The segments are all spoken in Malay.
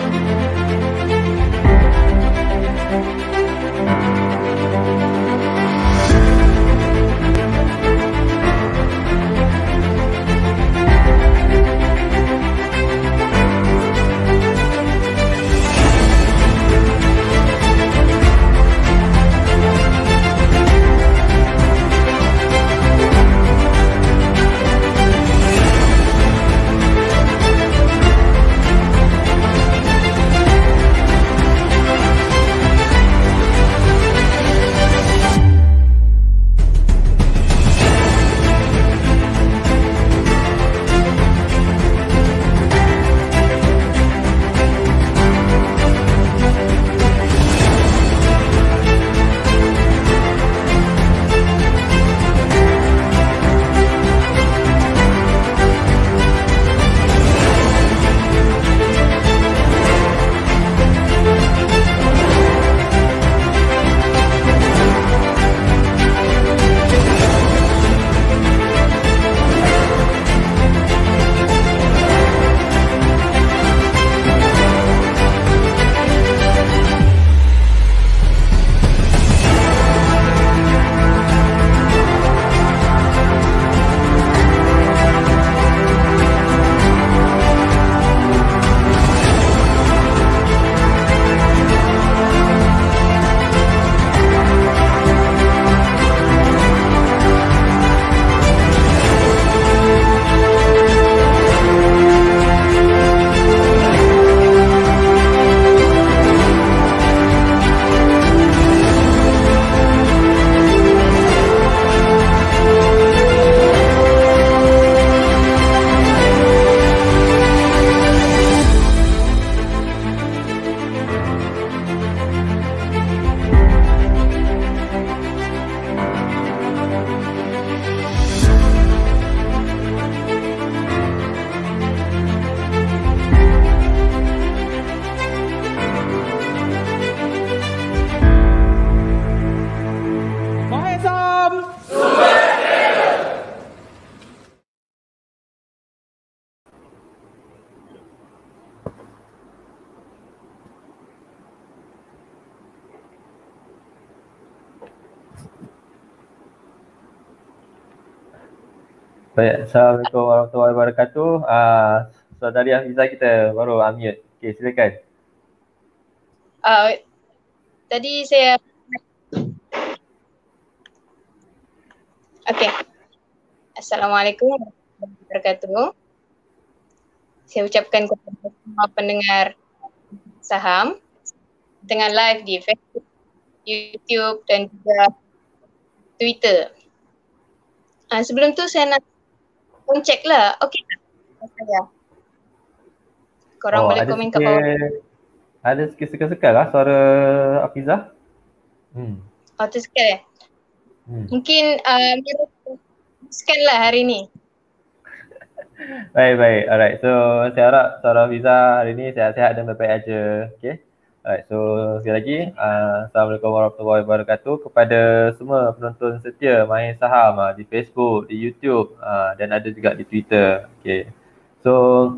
Baik, Assalamualaikum warahmatullahi wabarakatuh. Saudari Hafizah kita baru unmute. Okey, silakan. Tadi saya Assalamualaikum warahmatullahi wabarakatuh. Saya ucapkan kepada semua pendengar Saham dengan live di Facebook, YouTube dan juga Twitter. Sebelum tu saya nak check lah. Okey tak? Saya. Korang boleh komen kat bawah. Ada sikit sekal-sekal lah suara Hafizah. Tersekal ya? Mungkin teruskan lah hari ni. Baik. Alright. So saya harap suara Hafizah hari ni sihat-sihat dan baik-baik aja. Okay. Alright. So sekali lagi Assalamualaikum warahmatullahi wabarakatuh kepada semua penonton setia Mahir Saham di Facebook, di YouTube dan ada juga di Twitter. Okay. So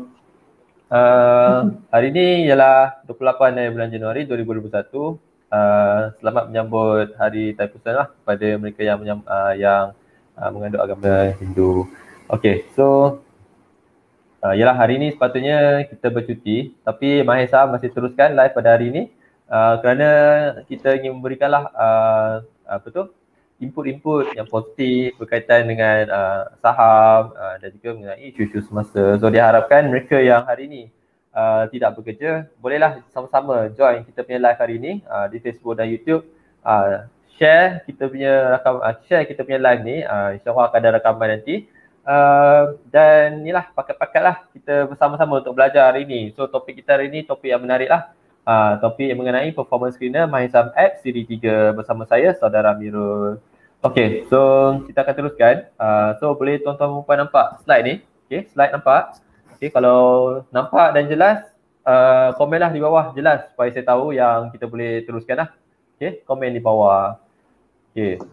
hari ini ialah 28 bulan Januari 2021. Selamat menyambut Hari Taipusan lah kepada mereka yang mengandung agama Hindu. Okay, so ialah hari ini sepatutnya kita bercuti, tapi Mahir Saham masih teruskan live pada hari ini kerana kita ingin memberikanlah input-input yang positif berkaitan dengan saham dan juga mengenai isu-isu semasa. So diharapkan mereka yang hari ini tidak bekerja, bolehlah sama-sama join kita punya live hari ini di Facebook dan YouTube. Share kita punya live ni, insyaAllah akan ada rakaman nanti. Dan inilah pakat-pakatlah kita bersama-sama untuk belajar hari ini. So topik kita hari ini topik yang menarik lah. Topik yang mengenai performance screener Mahir Saham App Siri 3 bersama saya, Saudara Amirul. Okay, so kita akan teruskan. So boleh tuan-tuan dan puan nampak slide ni? Okay, slide nampak? Okay, kalau nampak dan jelas, komenlah di bawah jelas supaya saya tahu yang kita boleh teruskan lah. Okay, komen di bawah. Okay.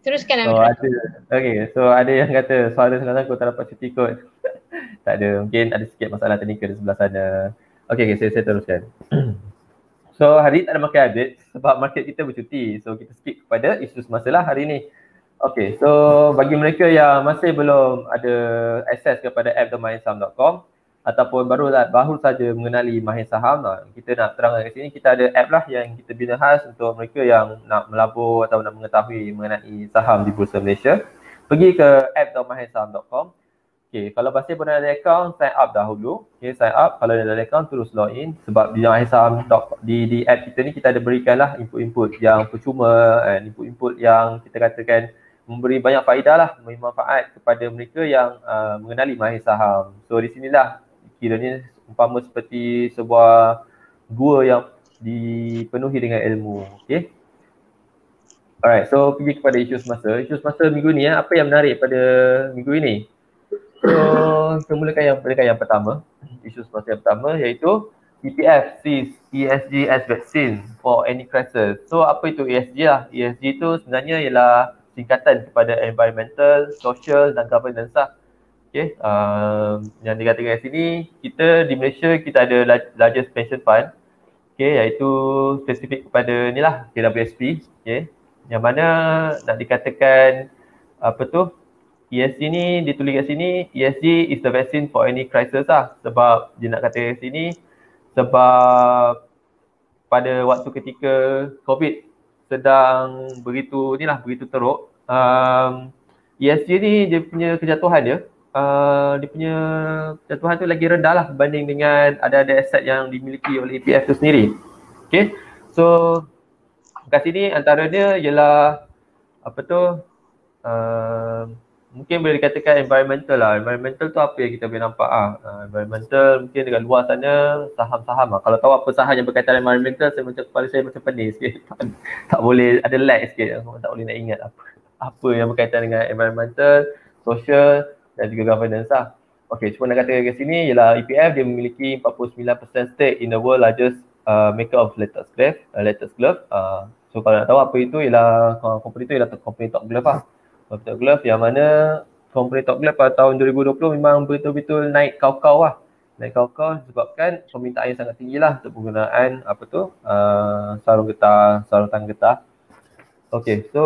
Teruskan So Amir. ada yang kata suara sekarang aku tak dapat cuti kot. Tak ada, mungkin ada sikit masalah teknikal di sebelah sana. Okay, saya teruskan. So hari ni tak ada market update sebab market kita bercuti. So kita skip kepada isu semasa lah hari ni. Okay, so bagi mereka yang masih belum ada akses kepada app themahinsaham.com ataupun baru saja mengenali Mahir Saham, kita nak terangkan kat sini, kita ada app lah yang kita bina khas untuk mereka yang nak melabur atau nak mengetahui mengenai saham di Bursa Malaysia. Pergi ke app themahinsaham.com. Okay, kalau masih belum ada account, sign up dahulu. Okay, sign up. Kalau ada account, terus login. Sebab di Mahir Saham di app kita ni, kita ada berikanlah input-input yang percuma, input-input yang kita katakan memberi banyak faedah lah, memberi manfaat kepada mereka yang mengenali Mahir Saham. So di sinilah kiranya umpama seperti sebuah gua yang dipenuhi dengan ilmu. Okay. Alright, so pergi kepada isu semasa. Isu semasa minggu ni, apa yang menarik pada minggu ini? So kita mulakan yang pertama. Isu semasa yang pertama iaitu EPF sees ESG as vaccine for any crisis. So apa itu ESG lah? ESG itu sebenarnya ialah singkatan kepada environmental, social dan governance lah. Okay, yang dikatakan kat sini, kita di Malaysia kita ada largest pension fund, okay, iaitu spesifik kepada ni lah, KWSP, okay, yang mana nak dikatakan apa tu, ESG ni ditulis kat sini, ESG is the vaccine for any crisis lah. Sebab dia nak kata kat sini, sebab pada waktu ketika COVID sedang begitu teruk, ESG ni dia punya kejatuhan dia, dia punya kejatuhan tu lagi rendah lah berbanding dengan ada aset yang dimiliki oleh EPF tu sendiri. Okay, so kat sini antara dia ialah apa tu, mungkin boleh dikatakan environmental lah. Environmental tu apa yang kita boleh nampak environmental mungkin dekat luar sana saham-saham lah. Kalau tahu apa saham yang berkaitan dengan environmental, kepala saya macam pening sikit. tak boleh, ada lag sikit, tak boleh nak ingat apa yang berkaitan dengan environmental, social dan juga governance lah. Okay, cuma nak kata kat sini ialah EPF dia memiliki 49% stake in the world largest maker of latex glove. So kalau nak tahu apa itu, ialah company itu ialah company Top Glove lah. Top Glove yang mana company Top Glove pada tahun 2020 memang betul-betul naik kau-kau lah. Naik kau-kau disebabkan permintaan yang sangat tinggi lah untuk penggunaan apa tu, sarung tangan getah. Okay, so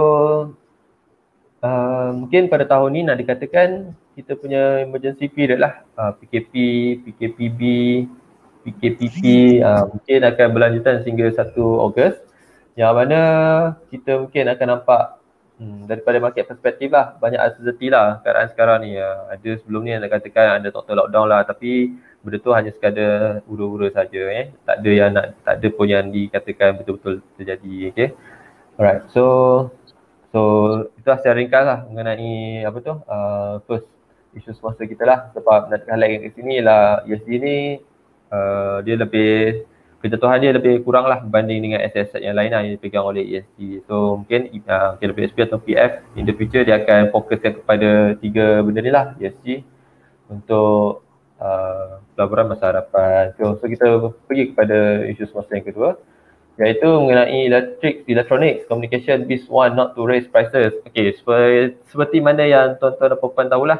mungkin pada tahun ni nak dikatakan kita punya emergency period lah, PKP, PKPB, PKPP mungkin akan berlanjutan sehingga 1 Ogos, yang mana kita mungkin akan nampak daripada market perspektif lah, banyak uncertainty lah keadaan sekarang ni. Ada sebelum ni nak katakan ada total lockdown lah, tapi benda tu hanya sekadar ura-ura saja, tak ada pun yang dikatakan betul-betul terjadi. Okay, alright, so itu secara ringkas lah mengenai apa tu, first isu semasa kita lah. Sebab nak highlight kat sini ialah ESG ni dia lebih, kejatuhan dia lebih kurang lah berbanding dengan aset-aset yang lain lah yang dipegang oleh ESG. So mungkin KWSP atau PF in the future dia akan fokuskan kepada 3 benda ni lah, ESG untuk pelaburan masa hadapan. So kita pergi kepada isu semasa yang kedua, iaitu mengenai electronics communication biz want not to raise prices. Okay, seperti mana yang tuan-tuan dan puan-puan tahulah,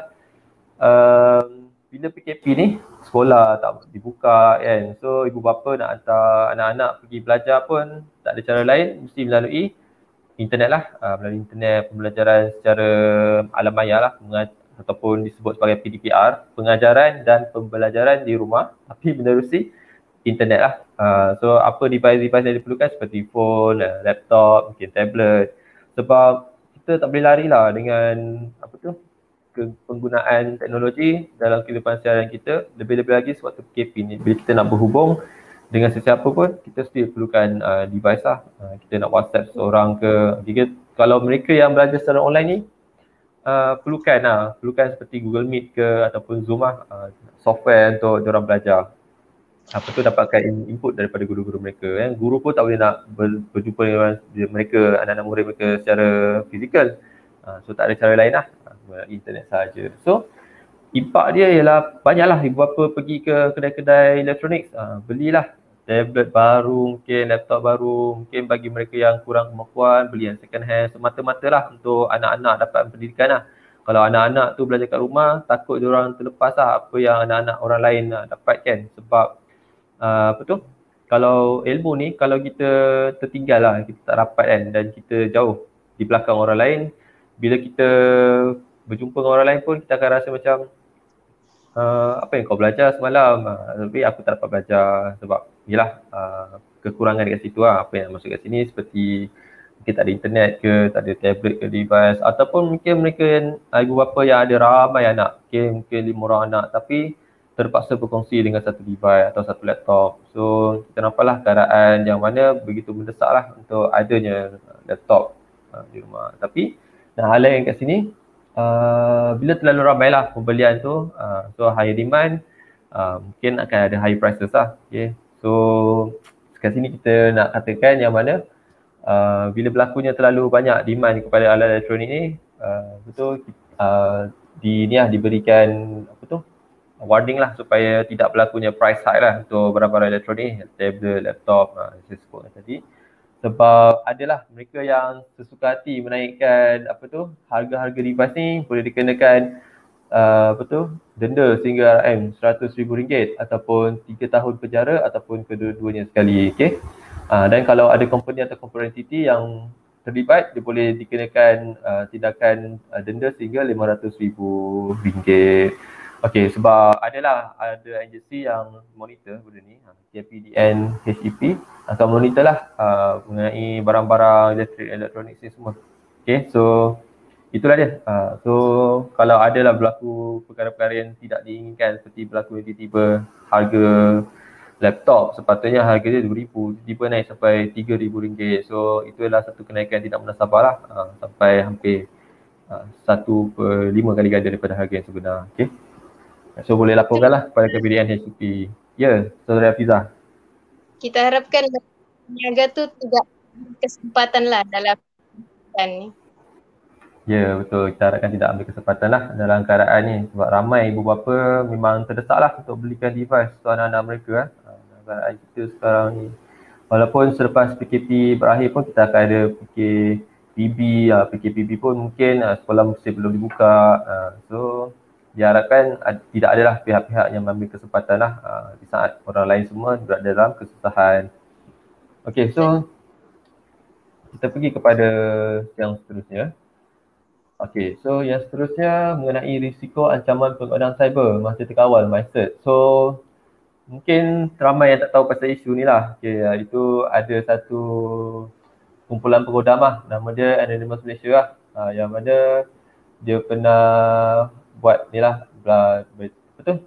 bila PKP ni sekolah tak dibuka kan, so ibu bapa nak hantar anak-anak pergi belajar pun tak ada cara lain, mesti melalui internet lah, melalui internet, pembelajaran secara alam maya lah, ataupun disebut sebagai PDPR, pengajaran dan pembelajaran di rumah tapi menerusi internet lah. So apa device-device yang diperlukan seperti phone, laptop, mungkin tablet. Sebab kita tak boleh lari lah dengan apa tu, penggunaan teknologi dalam kehidupan seharian kita, lebih-lebih lagi sewaktu PKP ni. Bila kita nak berhubung dengan sesiapa pun, kita still perlukan device lah. Kita nak WhatsApp seorang ke, kalau mereka yang belajar secara online ni, perlukan seperti Google Meet ke ataupun Zoom lah, software untuk diorang belajar. Apa tu, dapatkan input daripada guru-guru mereka. Guru pun tak boleh nak berjumpa dengan mereka, anak-anak murid mereka secara fizikal. So tak ada cara lain lah, melalui internet sahaja. So impak dia ialah banyaklah ibu bapa pergi ke kedai-kedai elektronik, belilah tablet baru, mungkin laptop baru, mungkin bagi mereka yang kurang kemampuan beli yang second hand, semata-mata lah untuk anak-anak dapat pendidikan lah. Kalau anak-anak tu belajar kat rumah, takut diorang terlepas lah apa yang anak-anak orang lain dapat kan. Sebab apa tu, kalau ilmu ni, kalau kita tertinggal lah, kita tak rapat kan dan kita jauh di belakang orang lain, bila kita berjumpa dengan orang lain pun kita akan rasa macam apa yang kau belajar semalam, tapi aku tak dapat belajar sebab yelah kekurangan dekat situ lah. Apa yang masuk kat sini seperti mungkin tak ada internet ke, tak ada tablet ke device, ataupun mungkin mereka ibu bapa yang ada ramai anak, mungkin 5 orang anak tapi terpaksa berkongsi dengan satu device atau satu laptop. So kita nampaklah keadaan yang mana begitu mendesak lah untuk adanya laptop di rumah. Tapi hal lain kat sini, bila terlalu ramai lah pembelian tu, so higher demand, mungkin akan ada high prices lah. Okay. So kat sini kita nak katakan yang mana bila berlakunya terlalu banyak demand kepada alat elektronik ni, betul diberikan apa tu, warning lah supaya tidak berlakunya price hike lah untuk barang-barang elektronik, tablet, laptop, saya sebut tadi. Sebab adalah mereka yang sesuka hati menaikkan apa tu, harga-harga device ni, boleh dikenakan apa tu, denda sehingga RM100,000 ataupun 3 tahun penjara ataupun kedua-duanya sekali. Okay. Dan kalau ada company atau corporate entity yang terlibat, dia boleh dikenakan tindakan denda sehingga RM500,000. Okey, sebab ada agensi yang monitor benda ni, KPDN HEP akan monitor lah mengenai barang-barang elektronik ni semua. Okey, so itulah dia. So kalau adalah berlaku perkara-perkara yang tidak diinginkan seperti berlaku tiba-tiba harga laptop sepatutnya harga dia RM2,000, tiba naik sampai RM3,000. So itu adalah satu kenaikan tidak munasabah lah, sampai hampir 1/5 kali ganda daripada harga yang sebenar. Okey. So boleh laporkanlah kepada KPDN HEP. Ya, Saudara Hafizah. Kita harapkan peniaga tu tidak kesempatan lah dalam keadaan ni. Ya, betul. Kita harapkan tidak ambil kesempatan lah dalam keadaan ni. Sebab ramai ibu bapa memang terdesak lah untuk belikan device untuk anak-anak mereka. Dalam keadaan kita sekarang ni. Walaupun selepas PKP berakhir pun kita akan ada PKPB. PKPB pun mungkin sekolah masih belum dibuka. So diharapkan tidak adalah pihak-pihak yang mengambil kesempatan lah di saat orang lain semua berada dalam kesusahan. Okey, so kita pergi kepada yang seterusnya. Okey, so yang seterusnya mengenai risiko ancaman penggunaan cyber masih terkawal MyCert. So mungkin ramai yang tak tahu pasal isu ni lah. Okay, itu ada satu kumpulan pengodam lah, nama dia Anonymous Malaysia lah, yang mana dia pernah buat ni lah, betul?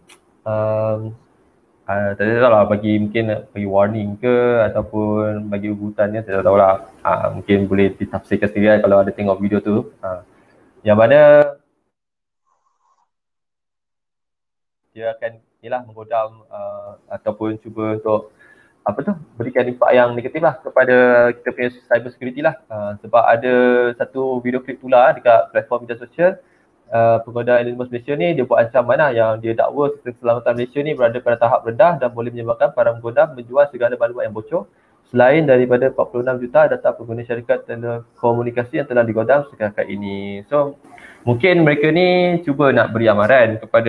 Tak tahu lah, mungkin bagi warning ke ataupun bagi ugutannya, saya tak tahu lah. Mungkin boleh ditafsirkan sendiri kalau ada tengok video tu. Yang mana dia akan menggodam ataupun cuba untuk berikan impak yang negatif lah kepada kita punya cyber security lah. Sebab ada satu video klip pula dekat platform media sosial, pengguna Anonymous Malaysia ni dia buat ancaman lah yang dia dakwa sistem keselamatan Malaysia ni berada pada tahap rendah dan boleh menyebabkan para pengguna menjual segala maklumat yang bocor selain daripada 46 juta data pengguna syarikat telekomunikasi yang telah digodam setakat ini. So mungkin mereka ni cuba nak beri amaran kepada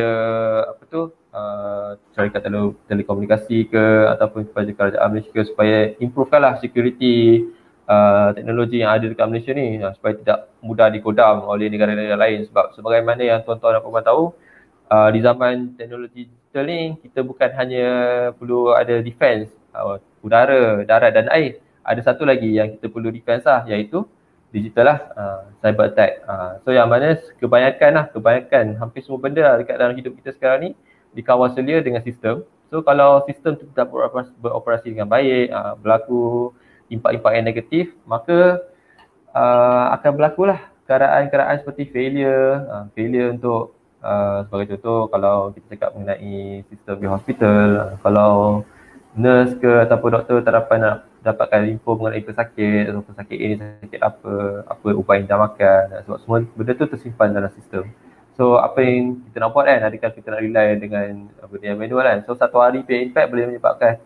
syarikat telekomunikasi ke ataupun kepada kerajaan Malaysia supaya improvekanlah security teknologi yang ada dekat Malaysia ni, supaya tidak mudah digodam oleh negara-negara lain. Sebab sebagaimana yang tuan-tuan dan puan tahu, di zaman teknologi digital ni kita bukan hanya perlu ada defense udara, darat dan air. Ada satu lagi yang kita perlu defense lah, iaitu digital lah, cyber attack. So yang mana kebanyakan hampir semua benda dekat dalam hidup kita sekarang ni dikawal selia dengan sistem. So kalau sistem tu tidak beroperasi dengan baik, berlaku impak-impak yang negatif, maka akan berlakulah keadaan-keadaan seperti failure untuk sebagai contoh, kalau kita cakap mengenai sistem di hospital, kalau nurse ke ataupun doktor tak dapat nak dapatkan info mengenai pesakit atau pesakit ini sakit apa ubat yang dah makan, sebab semua benda tu tersimpan dalam sistem. So apa yang kita nak buat kan, adakah kita nak rely dengan benda yang manual kan. So satu hari punya impact boleh menyebabkan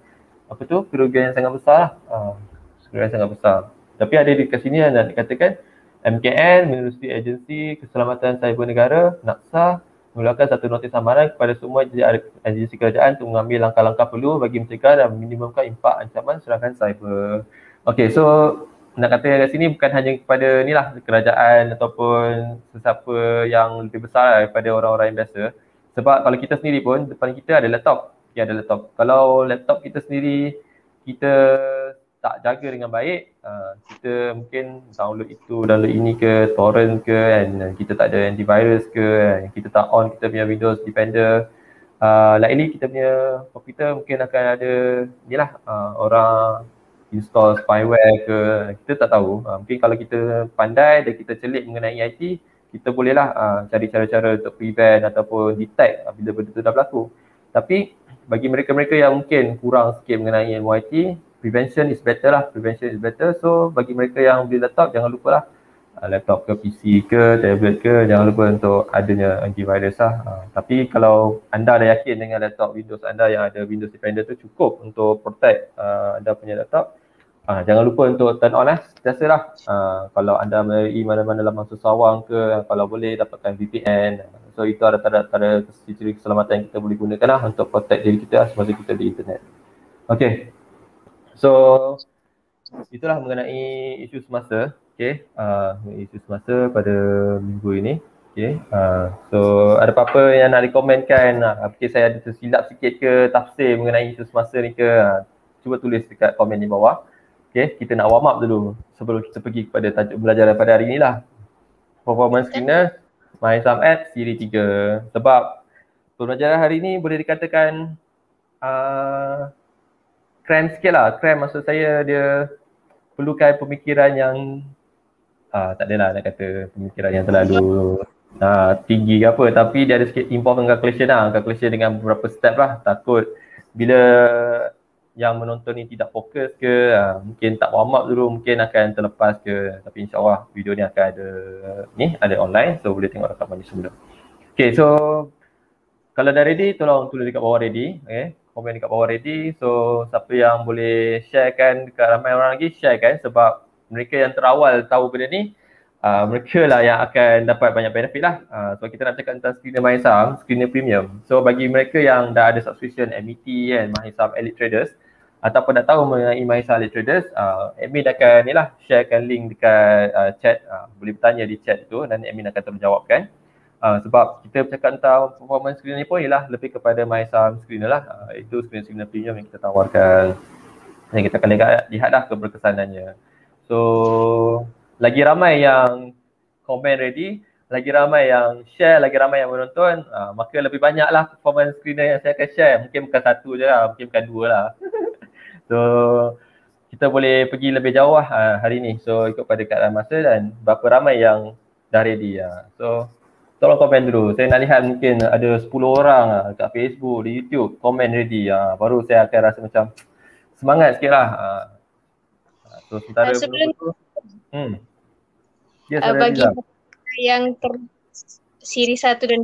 apa tu, kerugian yang sangat besar lah. Kerugian yang sangat besar. Tapi ada di kat sini nak dikatakan MKN, Menerusi Agensi Keselamatan Cyber Negara, NAKSA, mengeluarkan satu notis amaran kepada semua agensi kerajaan untuk mengambil langkah-langkah perlu bagi mencegah dan meminimumkan impak ancaman serangan cyber. Okay, so nak kata kat sini bukan hanya kepada ni lah kerajaan ataupun sesiapa yang lebih besar lah daripada orang-orang yang biasa. Sebab kalau kita sendiri pun depan kita ada laptop. Ya, ada laptop. Kalau laptop kita sendiri kita tak jaga dengan baik, kita mungkin download itu, download ini ke, torrent ke, and kita tak ada antivirus ke, kita tak on kita punya Windows Defender. Likely kita punya komputer mungkin akan ada ni lah, orang install spyware ke, kita tak tahu. Mungkin kalau kita pandai dan kita celik mengenai IT, kita bolehlah cari cara-cara untuk prevent ataupun detect bila benda tu dah berlaku. Tapi bagi mereka-mereka yang mungkin kurang sikit mengenai ilmu IT, prevention is better lah, prevention is better. So bagi mereka yang beli laptop, jangan lupa lah laptop ke PC ke tablet ke, jangan lupa untuk adanya antivirus lah. Tapi kalau anda dah yakin dengan laptop Windows anda yang ada Windows Defender tu cukup untuk protect anda punya laptop, jangan lupa untuk turn on lah, sentiasalah. Kalau anda melalui mana-mana laman susawang ke, kalau boleh dapatkan VPN. So itu ada ciri keselamatan yang kita boleh gunakan lah untuk protect diri kita semasa kita di internet. Okay, so itulah mengenai isu semasa. Okay, isu semasa pada minggu ini. Okay, so ada apa-apa yang nak dikomenkan? Okay, saya ada tersilap sikit ke tafsir mengenai isu semasa ni ke? Cuba tulis dekat komen di bawah. Okay, kita nak warm up dulu sebelum kita pergi kepada tajuk pembelajaran pada hari ni lah. Performance Screener MySum App Siri 3. Sebab pembelajaran hari ni boleh dikatakan cram sikit lah. Cram maksud saya dia perlukan pemikiran yang tak adalah nak kata pemikiran yang terlalu tinggi ke apa, tapi dia ada sikit involve dengan calculation lah. Calculation dengan beberapa step lah. Takut bila yang menonton ni tidak fokus ke, mungkin tak warm up dulu, mungkin akan terlepas ke. Tapi insyaAllah video ni akan ada online, so boleh tengok rakaman ni semula. Okay, so kalau dah ready, tolong tulis dekat bawah ready. Okay, komen dekat bawah ready. So siapa yang boleh sharekan dekat ramai orang lagi, sharekan. Sebab mereka yang terawal tahu benda ni, mereka lah yang akan dapat banyak benefit lah. So kita nak cakap tentang screener MySum, screener premium. So bagi mereka yang dah ada subscription MET kan, MySum Elite Traders, ataupun dah tahu mengenai MySum Elite Traders, admin akan ni lah sharekan link dekat chat. Boleh bertanya di chat tu dan admin akan terjawabkan. Sebab kita bercakap tentang performance screener ni pun ialah lebih kepada MySum screener lah. Itu screener premium yang kita tawarkan. Yang kita akan lihat lah keberkesanannya. So lagi ramai yang komen ready, lagi ramai yang share, lagi ramai yang menonton, maka lebih banyaklah performance screener yang saya akan share. Mungkin bukan satu je lah, mungkin bukan dua lah. So kita boleh pergi lebih jauh lah hari ni. So ikut pada keadaan masa dan berapa ramai yang dah ready. So tolong komen dulu. Saya nak lihat mungkin ada 10 orang kat Facebook, di YouTube komen ready. Baru saya akan rasa macam semangat sikit lah. So sementara sebelum ya, bagi yang siri 1 dan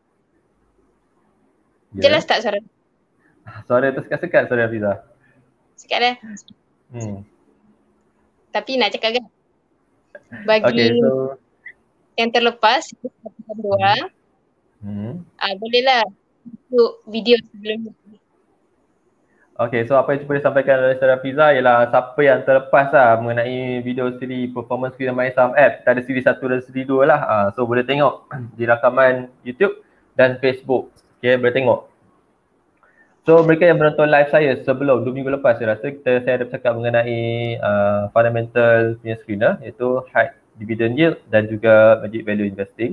2. Jelas tak suara? Suara tu sekat-sekat suara Hafiza. Sekat dah. Tapi nak cakap kan, bagi so yang terlepas bolehlah untuk video sebelum ni. Okay, so apa yang cuba disampaikan oleh Saudara Hafiza ialah siapa yang terlepas lah mengenai video siri performance screener MySum App. Kita ada siri 1 dan siri 2 lah. So boleh tengok di rakaman YouTube dan Facebook. Okay, boleh tengok. So mereka yang menonton live saya sebelum 2 minggu lepas, saya rasa saya ada bercakap mengenai fundamental punya screener, iaitu high dividend yield dan juga magic value investing.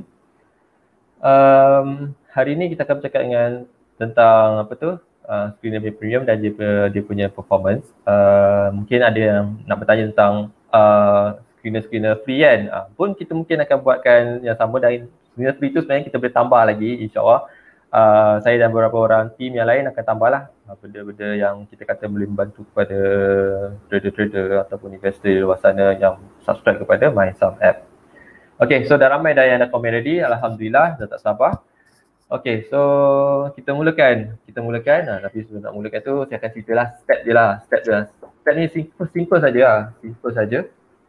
Hari ini kita akan bercakap tentang apa tu, screener premium dan dia punya performance. Mungkin ada yang nak bertanya tentang screener free kan. Pun kita mungkin akan buatkan yang sama, dan screener free tu sebenarnya kita boleh tambah lagi, insyaAllah. Saya dan beberapa orang tim yang lain akan tambahlah benda-benda yang kita kata boleh membantu kepada trader-trader ataupun investor di luar sana yang subscribe kepada MySum App. Okay, so dah ramai dah yang dah komen ready. Alhamdulillah, dah tak sabar. Okay, so kita mulakan. Tapi sebelum nak mulakan tu, saya akan ceritalah step dia lah. Step ni simple saja lah. Simple saja.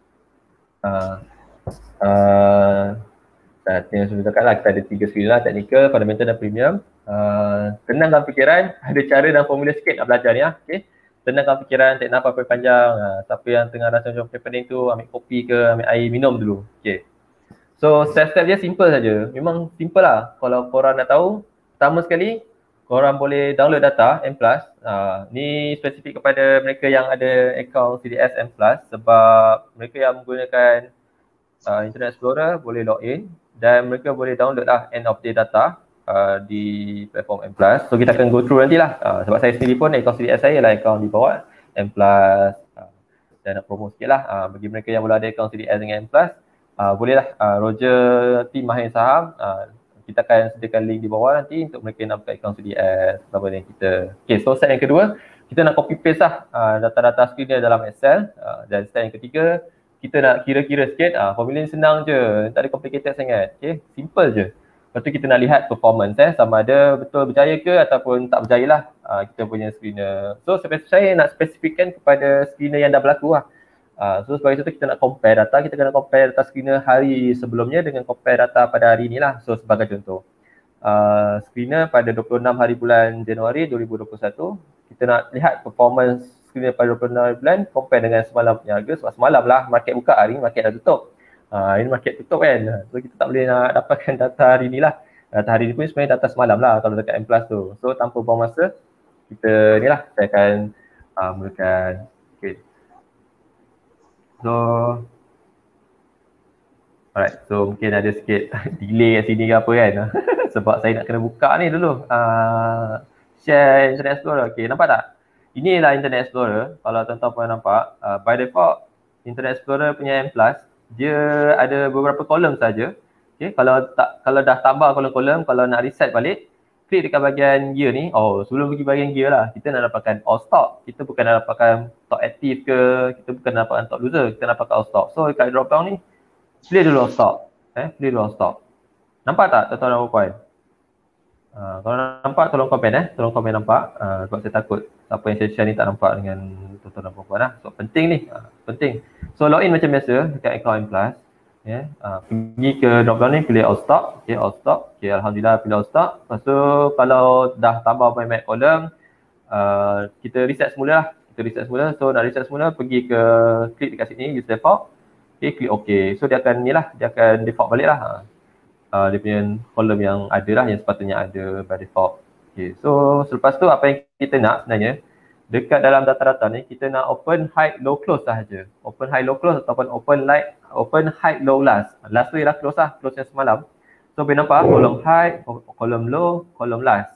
Yang sudah cakap lah, kita ada 3 skill lah, technical, fundamental dan premium. Tenangkan fikiran, ada cara dan formula sikit nak belajar ni lah. Okay. Tenangkan fikiran, tak nak apa-apa panjang. Siapa yang tengah rasa macam pening tu, ambil kopi ke, ambil air, minum dulu. Okay. So step-step dia simple saja. Memang simple lah. Kalau korang nak tahu, pertama sekali, korang boleh download data M+. Ni spesifik kepada mereka yang ada akaun CDS M+, sebab mereka yang menggunakan Internet Explorer boleh login dan mereka boleh download lah end of day data di platform M+. So kita akan go through nantilah. Sebab saya sendiri pun akaun CDS saya lah akaun di bawah M+. Dan nak promote sikit lah. Bagi mereka yang belum ada akaun CDS dengan M+, bolehlah Roger team Mahir Saham, kita akan sediakan link di bawah nanti untuk mereka nak buka akaun CDS bersama dengan kita. Okay, so step yang kedua, kita nak copy paste lah data-data screen dia dalam Excel. Dan step yang ketiga, kita nak kira-kira sikit. Formula ni senang je, tak ada complicated sangat. Okay, simple je. Lepas tu kita nak lihat performance sama ada betul berjaya ke ataupun tak berjaya lah kita punya screener. So saya nak spesifikkan kepada screener yang dah berlaku lah. So sebagai contoh, kita nak compare data, kita kena compare data screener hari sebelumnya dengan compare data pada hari ni lah. So sebagai contoh, screener pada 26 hari bulan Januari 2021, kita nak lihat performance screener pada 26 hari bulan compare dengan semalam punya harga. Sebab semalam lah market buka, hari ni market dah tutup. Ini market tutup kan, so kita tak boleh nak dapatkan data hari ni lah. Data hari ni pun sebenarnya data semalam lah kalau dekat M+ tu. So tanpa buang masa, kita ni lah, saya akan mulakan. Okay. So, alright, so mungkin ada sikit delay kat sini ke apa kan. Sebab saya nak kena buka ni dulu. Share Internet Explorer. Okay, nampak tak? Inilah Internet Explorer. Kalau tuan-tuan pernah nampak, by default Internet Explorer punya M+, dia ada beberapa kolom saja. Okay, kalau dah tambah kolom-kolom, kalau nak reset balik, klik dekat bahagian gear ni. Sebelum pergi bahagian gear lah, kita nak dapatkan all stock. Kita bukan nak dapatkan stock active ke, kita bukan nak dapatkan stock loser, kita nak dapatkan all stock. So dekat drop down ni, clear dulu all stock. Clear dulu all stock. Nampak tak tuan-tuan dan puan? Kalau nampak tolong komen tolong komen nampak. Sebab saya takut apa yang saya share ni tak nampak dengan tuan-tuan dan puan lah. So penting ni, penting. So login macam biasa dekat account M+. Pergi ke drop down ni, pilih all stock. Okay, all stock. Okay, alhamdulillah pilih all stock. Lepas tu kalau dah tambah banyak kolom, kita reset semula lah. So nak reset semula, pergi ke klik dekat sini, use default. Okay, klik OK. So dia akan ni lah, dia akan default balik lah. Dia punya kolom yang ada lah, yang sepatutnya ada by default. Okay, so selepas tu apa yang kita nak sebenarnya, dekat dalam data-data ni kita nak open, hide, low, close sahaja. Open, hide, low, close ataupun open, hide, low, last. Last tu ialah close lah, close yang semalam. So boleh nampak kolom hide, kolom low, kolom last.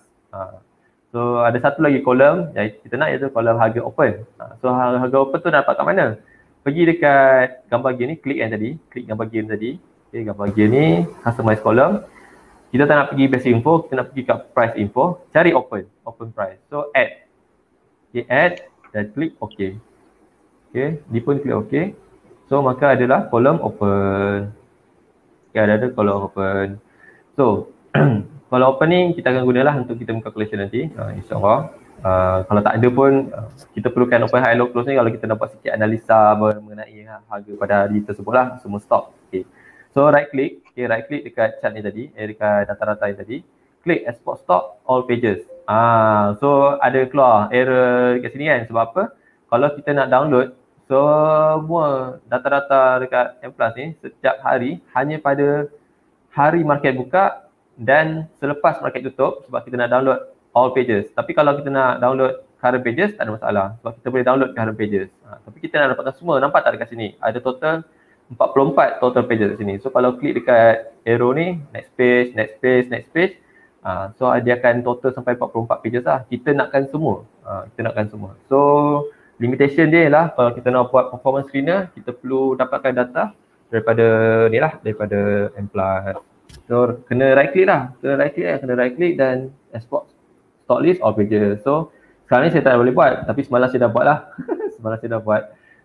So ada satu lagi kolom yang kita nak, iaitu kolom harga open. So harga open tu nak dapat kat mana? Pergi dekat gambar gear ni, klik gambar gear tadi. Okay, gambar gear ni, customize column. Kita tak nak pergi basic info, kita nak pergi kat price info, cari open price. So add. Okay, add dan klik OK. Okay, dia pun klik OK. So maka adalah kolom open. Okay, ada kolom open. So kolom open ni kita akan gunalah untuk kita buka calculation nanti, insyaAllah. Kalau tak ada pun, kita perlukan open, high, low, close ni kalau kita dapat sikit analisa mengenai harga pada hari tersebut lah, semua stock. Okay. So right click dekat chart ni tadi, dekat data-data ni tadi, klik export stock all pages. So ada keluar error dekat sini kan, sebab apa? Kalau kita nak download semua data-data dekat M+ ni setiap hari hanya pada hari market buka dan selepas market tutup, sebab kita nak download all pages. Tapi kalau kita nak download current pages, tak ada masalah, sebab kita boleh download current pages. Tapi kita nak dapatkan semua, nampak tak dekat sini? Ada total 44 total pages kat sini. So kalau klik dekat arrow ni, next page, so dia akan total sampai 44 pages lah. Kita nakkan semua. So limitation dia ialah kalau kita nak buat performance screener, kita perlu dapatkan data daripada ni lah, daripada M+. So kena right click dan export stock list all pages. So sekarang ni saya tak boleh buat, tapi semalam saya dah buat lah.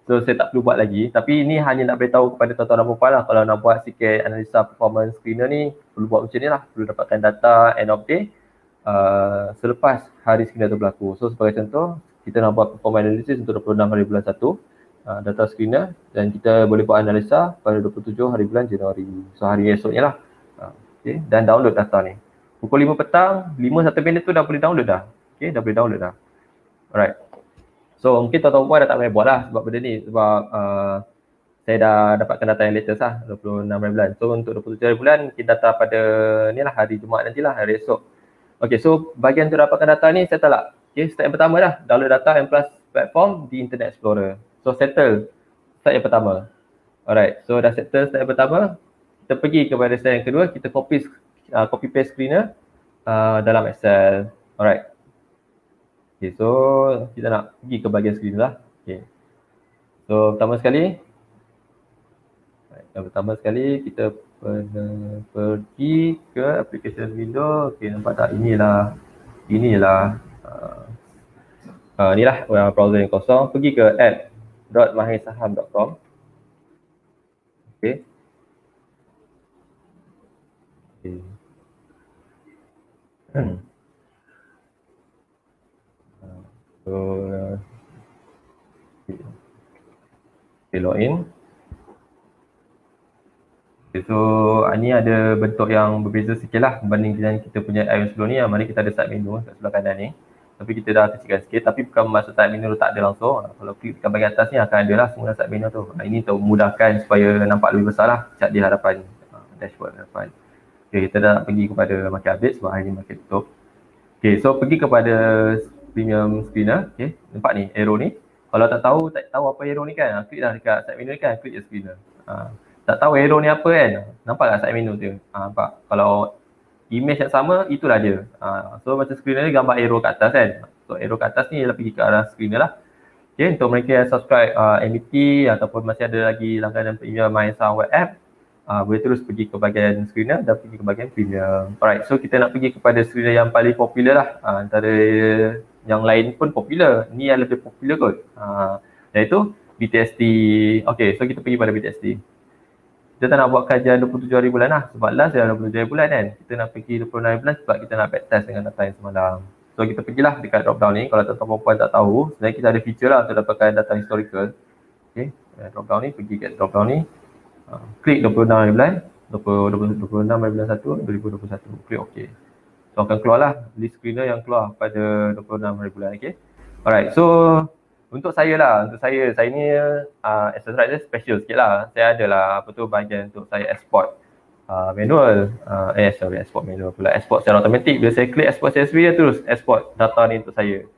So saya tak perlu buat lagi, tapi ini hanya nak beritahu kepada tuan-tuan dan puan lah, kalau nak buat sikit analisa performance screener ni perlu buat macam ni lah, perlu dapatkan data end of day selepas hari screener tu berlaku. So sebagai contoh, kita nak buat performance analysis untuk 26 hari bulan 1 data screener, dan kita boleh buat analisa pada 27 hari bulan Januari, so hari esoknya lah. Okay. Dan download data ni pukul 5 petang, 5-1 minit tu dah boleh download dah. Okay, dah boleh download dah. Alright. So mungkin tuan-tuan puan dah tak payah buat lah sebab benda ni, sebab saya dah dapatkan data yang latest lah, 26 hari bulan. So untuk 27 hari bulan, kita data pada ni lah, hari Jumaat nantilah, hari esok. Okay, so bahagian tu dapatkan data ni settle lah. Okay, step yang pertama dah, download data M+ platform di Internet Explorer. So settle step yang pertama. Alright, so dah settle step yang pertama, kita pergi kepada step yang kedua, kita copy paste screener dalam Excel. Alright. Okay, so kita nak pergi ke bahagian screen lah. Okay. So pertama sekali kita pergi ke application window. Okay, nampak tak? Inilah inilah browser yang kosong. Pergi ke app.mahirsaham.com. Okay. Okay. So okay, login. Okay, so ni ada bentuk yang berbeza sikit lah berbanding dengan kita punya app sebelum ni. Mari kita ada start menu kat sebelah kanan ni. Tapi kita dah kecilkan sikit, tapi bukan maksud start menu tu tak ada langsung. Kalau klik kat bahagian atas ni akan ada lah semua start menu tu. Ini untuk memudahkan supaya nampak lebih besar lah cat di hadapan, dashboard hadapan. Okay, kita dah nak pergi kepada market update sebab hari ni market tutup. Okay, so pergi kepada premium screener. Okay, nampak ni arrow ni. Kalau tak tahu apa arrow ni kan, klik dah dekat start menu ni kan, klik je screener. Tak tahu arrow ni apa kan, nampak tak start menu tu? Nampak? Kalau image yang sama, itulah dia. So macam screener ni gambar arrow kat atas kan. So arrow kat atas ni ialah pergi ke arah screener lah. Okay, untuk mereka yang subscribe MBT ataupun masih ada lagi langganan premium MySaham Web App, boleh terus pergi ke bahagian screener dan pergi ke bahagian premium. Alright, so kita nak pergi kepada screener yang paling popular lah. Antara yang lain pun popular, ni yang lebih popular kot. Iaitu BTST. Okay, so kita pergi pada BTST. Kita tak nak buat kajian 27 hari bulan lah, sebab last dah 27 hari bulan kan. Kita nak pergi 26 hari bulan sebab kita nak backtest dengan data yang semalam. So kita pergilah dekat drop down ni. Kalau tuan-tuan puan tak tahu, sebenarnya kita ada feature lah untuk dapatkan data historical. Okay, drop down ni, pergi kat drop down ni, klik 26 hari bulan, 26 hari bulan 1, 2021, klik OK. So akan keluar lah list screener yang keluar pada 26 hari bulan. Okay, alright, so untuk saya ni exercise dia special sikit lah. Saya ada lah bahagian untuk saya export manual, export manual pula, export secara automatik. Bila saya klik export CSV dia terus export data ni untuk saya.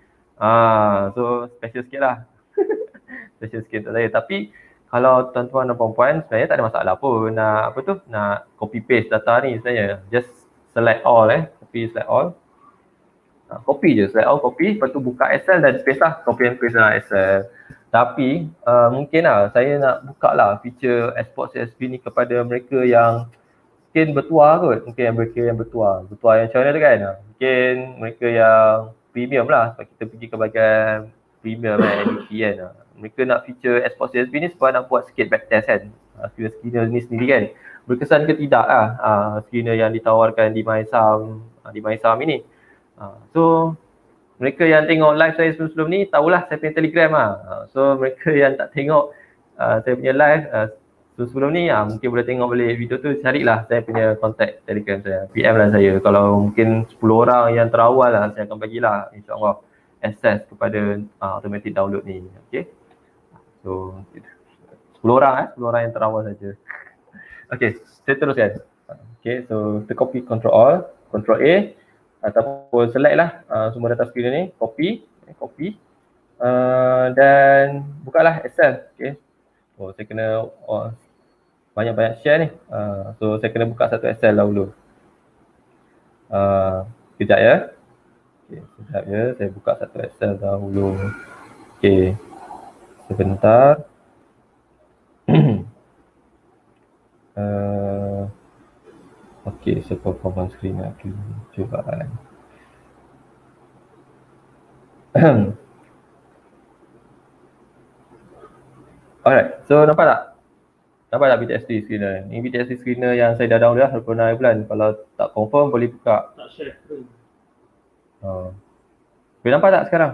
So special sikit lah. Special sikit untuk saya. Tapi kalau tuan-tuan dan puan-puan sebenarnya tak ada masalah pun nak copy paste data ni sebenarnya. Just select all copy select all. Copy je, select all, copy, lepas tu buka Excel dan paste lah, copy and paste dalam Excel. Tapi mungkin lah saya nak buka lah feature export CSV ni kepada mereka yang mungkin bertuah kot, mungkin mereka yang bertuah yang macam mana tu kan. Mungkin mereka yang premium lah, sebab kita pergi ke bahagian premium MBT kan. Mereka nak feature export CSV ni sebab nak buat sikit backtest kan, screener ni sendiri kan. Berkesan ke tidak lah screener yang ditawarkan di MySaham ini. So mereka yang tengok live saya sebelum ni tahulah saya punya Telegram lah. So mereka yang tak tengok saya punya live sebelum ni mungkin boleh tengok balik video tu, carilah saya punya contact Telegram saya, PM lah saya. Kalau mungkin 10 orang yang terawal lah, saya akan bagilah insyaAllah access kepada automatic download ni. Okay, so 10 orang yang terawal saja. Okay, saya teruskan. Okay, so kita copy Ctrl All, Ctrl A ataupun select lah semua data screener ni, copy dan bukalah Excel. Okay, saya kena banyak-banyak share ni, so saya kena buka satu Excel dahulu. Sekejap ya. Okay, sekejap ya, saya buka satu Excel dahulu. Okay, sebentar. Okay, so performance screen aku cubaan. Alright, so nampak tak? Nampak tak BTSD screener? Ni BTSD screener yang saya dah download dah 26 bulan. Kalau tak confirm boleh buka. Tak share. Boleh nampak tak sekarang?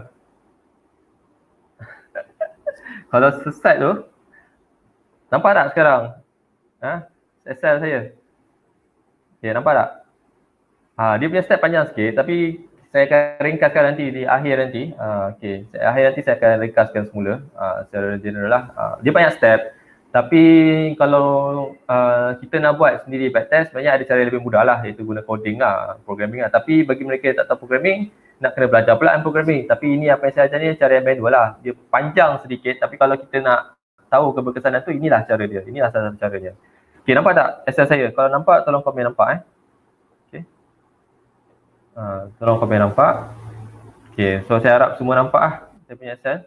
Kalau sesat tu, nampak tak sekarang? Excel saya. Okay, nampak tak? Dia punya step panjang sikit tapi saya akan ringkaskan nanti di akhir nanti. Okay, akhir nanti saya akan ringkaskan semula secara general lah. Dia banyak step tapi kalau kita nak buat sendiri backtest sebenarnya ada cara yang lebih mudah lah, iaitu guna coding lah, programming lah. Tapi bagi mereka yang tak tahu programming, nak kena belajar pula programming. Tapi ini apa yang saya ajar ni cara yang manual lah. Dia panjang sedikit tapi kalau kita nak tahu keberkesanan tu, inilah cara dia. Inilah salah satu cara dia. Okay, nampak tak Excel saya? Kalau nampak tolong komen nampak tolong komen nampak. Okay, so saya harap semua nampak saya punya Excel.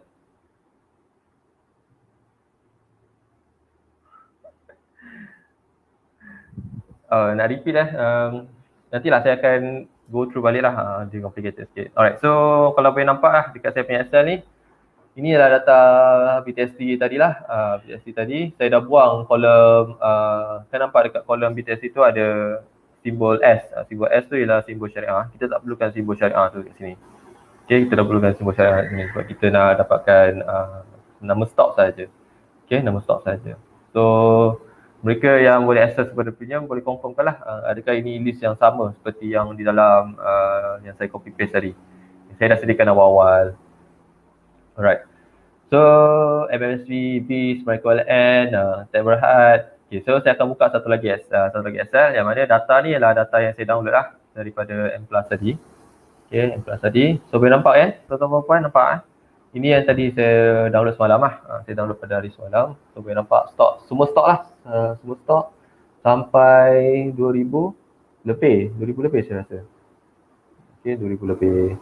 Nak repeat nantilah saya akan go through balik lah, dia complicated sikit. Alright, so kalau boleh nampak lah dekat saya punya Excel ni, ini adalah data BTSD tadi lah. BTSD tadi saya dah buang kolom, kan nampak dekat kolom BTSD tu ada simbol S. Simbol S tu ialah simbol syariah. Kita tak perlukan simbol syariah tu kat sini. Okay, kita dah perlukan simbol syariah kat sini sebab kita nak dapatkan nama stok saja. Okay, nama stok saja. So mereka yang boleh akses kepada premium boleh confirmkan lah adakah ini list yang sama seperti yang di dalam yang saya copy paste tadi. Saya dah sediakan awal-awal. Alright. So MMSV, BIS, Michael N, Ted Berhad. Okay, so saya akan buka satu lagi Excel yang mana data ni adalah data yang saya download lah daripada M+ tadi. Okay, M+ tadi. So boleh nampak tuan-tuan puan nampak Ini yang tadi saya download semalam lah. Saya download pada hari semalam. So boleh nampak stok, semua stok lah. Semua stok sampai 2000 lebih saya rasa. Okay, 2000 lebih.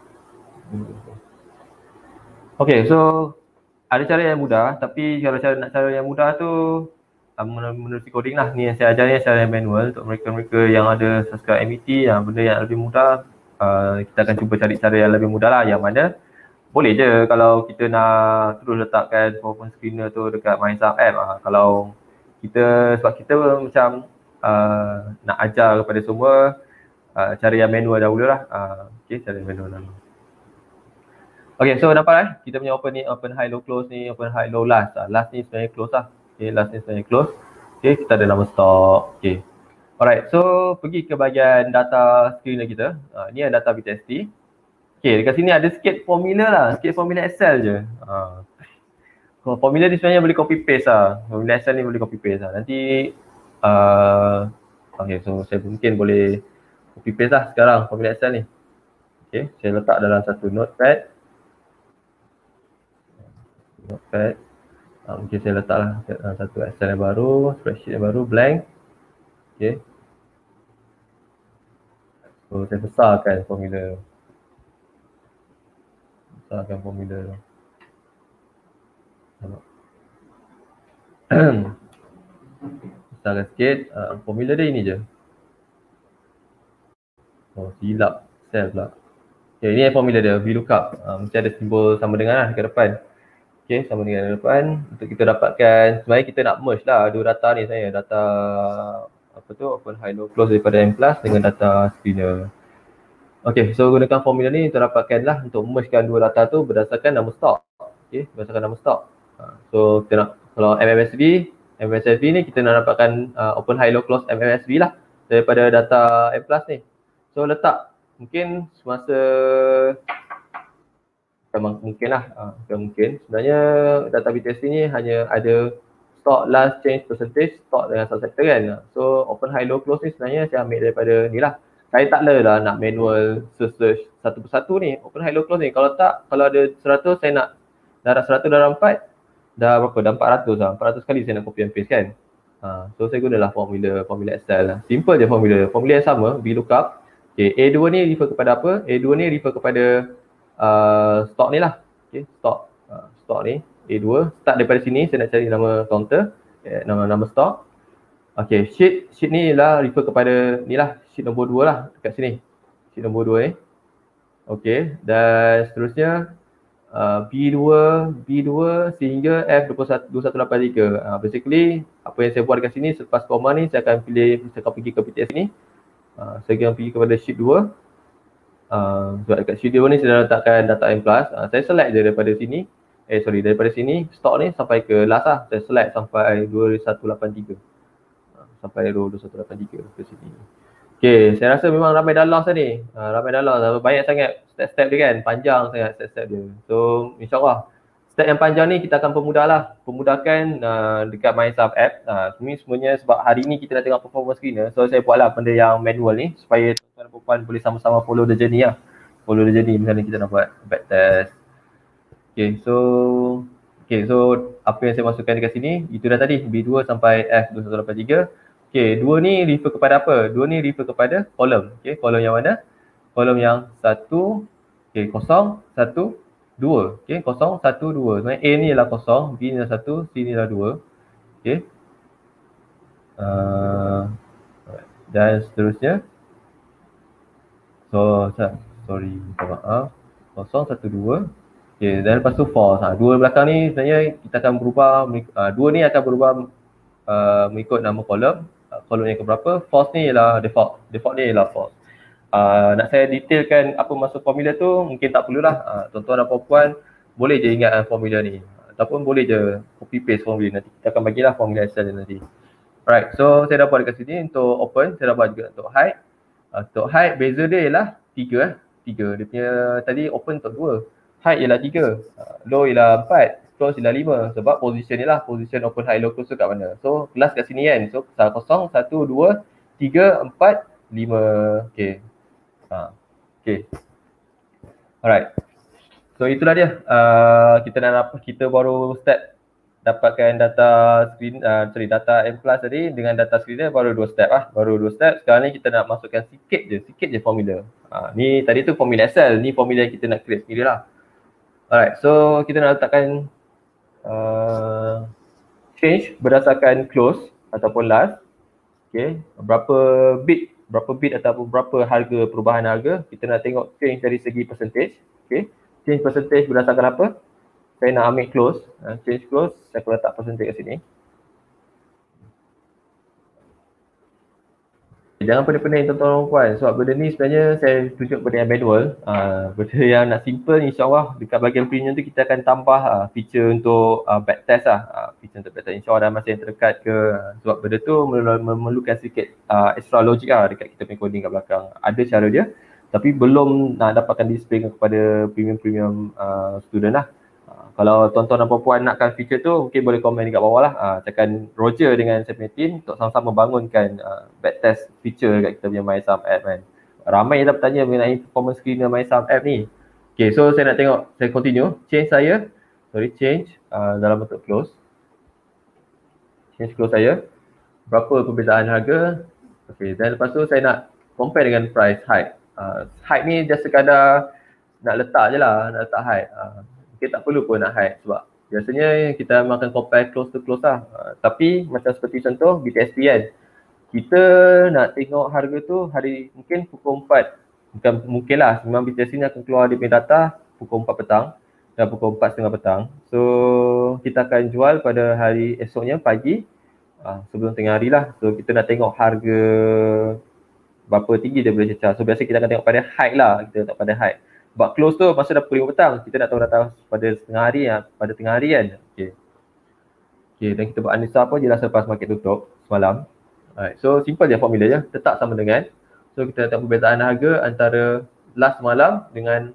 Okay, so ada cara yang mudah tapi kalau cara yang mudah tu menerusi coding lah. Ni yang saya ajar ni secara manual untuk mereka-mereka yang ada subscribe MET, benda yang lebih mudah. Kita akan cuba cari cara yang lebih mudah lah, yang mana boleh je kalau kita nak terus letakkan performance screener tu dekat MySum app. Kalau kita, sebab kita macam nak ajar kepada semua cara yang manual dahulu lah. Okay, cara yang manual dahulu. Okay, so nampak kita punya open high low close ni, open high low last. Last ni sebenarnya close lah. Okay, last ni sebenarnya close. Okay, kita ada nama stok. Okay. Alright, so pergi ke bahagian data screener kita. Ni adalah data BTSD. Okay, dekat sini ada sikit formula lah. Sikit formula Excel je. Formula ni sebenarnya boleh copy paste lah. Formula Excel ni boleh copy paste lah. Nanti, okay, so saya mungkin boleh copy paste lah sekarang formula Excel ni. Okay, saya letak dalam satu notepad. Mungkin saya letaklah satu Excel yang baru, spreadsheet yang baru, blank. Okay. So saya besarkan formula. Besarkan sikit. Formula dia ini je. Oh, silap sel pula. Okay, ini formula dia, VLOOKUP. Mesti ada simbol sama dengan lah dekat depan. Okay, sama dengan depan. Untuk kita dapatkan, sebenarnya kita nak merge lah dua data ni saya. Data apa tu, open high low close daripada M+ dengan data screener. Okay, so gunakan formula ni untuk dapatkan lah, untuk mergekan dua data tu berdasarkan nama stok. Okay, berdasarkan nama stok. So kita nak, kalau MMSV ni kita nak dapatkan open high low close MMSV lah daripada data M+ ni. So letak, mungkin semasa mungkin lah, mungkin sebenarnya data BTSD ni hanya ada stock last change percentage, stock dengan subsector kan. So open high low close ni sebenarnya saya ambil daripada ni lah. Saya tak lah nak manual search satu persatu ni, open high low close ni. Kalau tak, kalau ada 100 saya nak darab 100 darab 4, dah berapa? Dah 400 lah. 400 kali saya nak copy and paste kan. So saya gunalah formula Excel lah. Simple je formula yang sama, VLOOKUP. Okay, A2 ni refer kepada apa? A2 ni refer kepada stok ni lah. Okay, stok ni A2. Start daripada sini, saya nak cari nama counter, nama stok. Okay, sheet ni lah refer kepada ni lah, sheet nombor 2 lah dekat sini. Sheet nombor 2 ni. Okay, dan seterusnya B2 sehingga F2183. Basically apa yang saya buat dekat sini, selepas koma ni saya akan pergi ke PTS ni. Saya akan pergi kepada sheet 2. Sebab dekat sheet 2 ni saya dah letakkan data M+. Saya select je daripada sini. Daripada sini stok ni sampai ke last lah. Saya select sampai 2183. Sampai row 2183 ke sini. Okay, saya rasa memang ramai dah lost ni. Ramai dah lost. Banyak sangat step-step dia kan. Panjang sangat step-step dia. So, insyaAllah. Step yang panjang ni kita akan pemudahkan dekat MySum app. Ini semuanya sebab hari ni kita nak tengok performance screener. So, saya buatlah benda yang manual ni supaya tuan-tuan dan puan boleh sama-sama follow the journey lah. Follow the journey. Misalnya kita nak buat backtest. Okay, so apa yang saya masukkan dekat sini, itu dah tadi, B2 sampai F2183. Okay, 2 ni refer kepada apa? 2 ni refer kepada kolom. Okay, kolom yang mana? Kolom yang 1, okay, 0, 1, 2. Okay, 0, 1, 2. Sebenarnya A ni ialah 0, B ni ialah 1, C ni ialah 2. Okay. Dan seterusnya. So, sorry, minta maaf. 0, 1, 2. Okay, dan lepas tu false. 2 belakang ni sebenarnya kita akan berubah, 2 ni akan berubah mengikut nama kolom. Kolom yang keberapa, false ni ialah default. Default ni ialah false. Nak saya detailkan apa maksud formula tu, mungkin tak perlulah. Tuan-tuan dan puan-puan boleh je ingat formula ni. Ataupun boleh je copy paste formula, nanti kita akan bagilah formula Excel nanti. Alright, so saya dah buat dekat sini untuk open, saya dah buat juga untuk hide. Untuk hide beza dia ialah 3. 3. Dia punya tadi open untuk 2. Hide ialah 3. Low ialah 4. Close ialah 5. Sebab position ni lah, position open, high, low, close tu kat mana. So kelas kat sini kan. So 0, 1, 2, 3, 4, 5. Okay. Okay. Alright. So itulah dia. Kita baru start dapatkan data screen, data M+ tadi dengan data screener baru 2 step lah. Baru 2 step. Sekarang ni kita nak masukkan sikit je formula. Ni tadi tu formula Excel. Ni formula yang kita nak create sendiri lah. Alright. So kita nak letakkan change berdasarkan close ataupun last. Okay, berapa bit ataupun berapa harga, perubahan harga. Kita nak tengok change dari segi percentage. Okay, change percentage berdasarkan apa? Saya nak ambil close, change close, saya akan letak percentage kat sini. Jangan pening-pening tuan-tuan dan puan, sebab benda ni sebenarnya saya tunjuk benda yang manual. Benda yang nak simple, insyaAllah dekat bahagian premium tu kita akan tambah feature untuk backtest lah. Feature untuk backtest, insyaAllah dalam masa yang terdekat ke. Sebab benda tu memerlukan sedikit extra logic lah dekat kita punya coding kat belakang. Ada cara dia, tapi belum nak dapatkan display kepada premium student lah. Kalau tuan-tuan dan puan-puan nakkan feature tu, mungkin boleh komen dekat bawah lah. Cakap Roger dengan saya punya team untuk sama-sama bangunkan backtest feature kat kita punya MySum app kan. Ramai yang dah bertanya mengenai performance screener MySum app ni. Okay, so saya nak tengok, saya continue. Change dalam bentuk close. Change close saya. Berapa perbezaan harga. Okay, dan lepas tu saya nak compare dengan price hide. Hide ni just sekadar nak letak je lah, nak letak hide. Kita tak perlu pun nak hide sebab biasanya kita makan compare close to close lah. Tapi macam seperti contoh BTSP kan, kita nak tengok harga tu hari mungkin pukul 4. Bukan mungkin lah, memang BTSP ni akan keluar dia punya data pukul 4 petang dan pukul 4.30 petang. So kita akan jual pada hari esoknya pagi sebelum tengah hari lah. So kita nak tengok harga berapa tinggi dia boleh cecah. So biasa kita akan tengok pada hide lah, kita tengok pada hide. But close tu masa dah pukul 5 petang, kita nak tahu data pada tengah hari kan. Okay, dan kita buat analisa apa je lah selepas market tutup semalam. Alright, so simple je formula je, tetap sama dengan. So kita letak perbezaan harga antara last malam dengan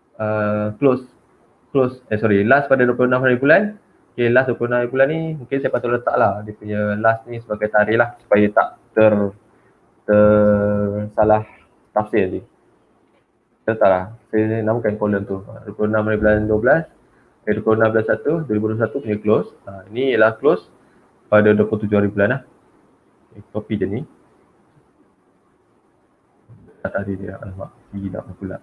last pada 26 hari bulan. Okay, last 26 hari bulan ni mungkin saya patut letak lah dia punya last ni sebagai tarikh lah supaya tak salah tafsir je. Letaklah, saya namakan kolom tu 26 hari bulan 12, 26 bulan 1, 2021 punya close. Ini ialah close pada 27 hari bulan lah. Copy je ni. Tadi dia, alamak, gila pula.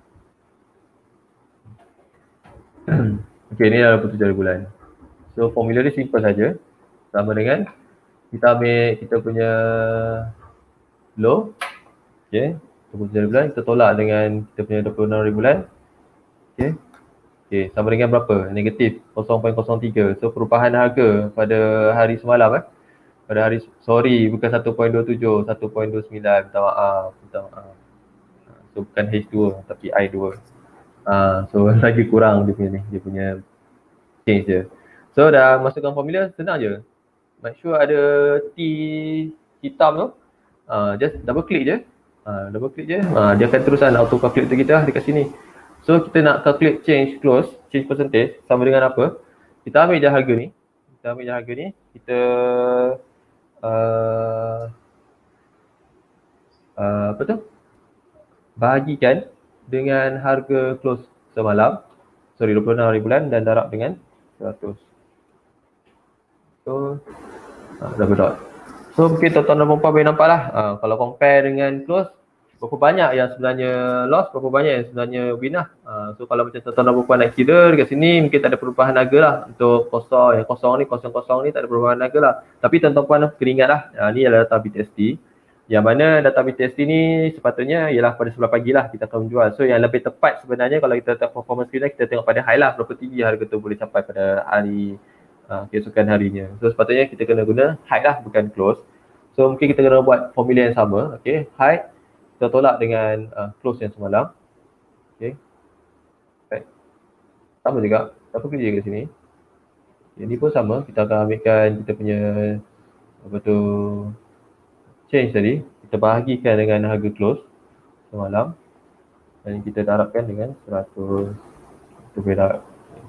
Okay, ni adalah 27 hari bulan. So formula ni simple saja. Sama dengan kita ambil kita punya low. Okay, 27 hari bulan kita tolak dengan kita punya 26 hari bulan. Okay, Okay, sama dengan berapa? Negatif 0.03. So perubahan harga pada hari semalam pada hari, sorry, bukan 1.27, 1.29, minta maaf, minta maaf. So bukan H2 tapi I2. So lagi kurang dia punya ni, dia punya change dia. So dah masukkan formula, senang je. Make sure ada T hitam tu, just double click je. Double click je, dia akan teruskan auto calculate kita dekat sini. So kita nak calculate change close, change percentage sama dengan apa? Kita ambil je harga ni. Kita apa tu? Bahagikan dengan harga close semalam. Sorry, 26 hari bulan dan darab dengan 100. So double dot. So mungkin tuan-tuan dan puan-puan boleh nampak lah, kalau compare dengan close, berapa banyak yang sebenarnya loss, berapa banyak yang sebenarnya win lah. So kalau macam tuan-tuan dan puan-puan nak kira dekat sini, mungkin tak ada perubahan harga lah untuk kosong ni tak ada perubahan harga lah. Tapi tuan-tuan puan kena ingat lah, ni adalah data BTST, yang mana data BTST ni sepatutnya ialah pada sebelah pagi lah kita akan menjual. So yang lebih tepat sebenarnya kalau kita letak performance screen, kita tengok pada high lah, berapa tinggi harga tu boleh capai pada hari keesokan harinya. So sepatutnya kita kena guna high lah, bukan close. So mungkin kita kena buat formula yang sama. Okay, high kita tolak dengan close yang semalam. Okay, right. Sama juga, apa kerja kat sini. Ini pun sama, kita akan ambilkan kita punya apa tu change tadi, kita bahagikan dengan harga close semalam dan kita darabkan dengan 100. Kita boleh darab.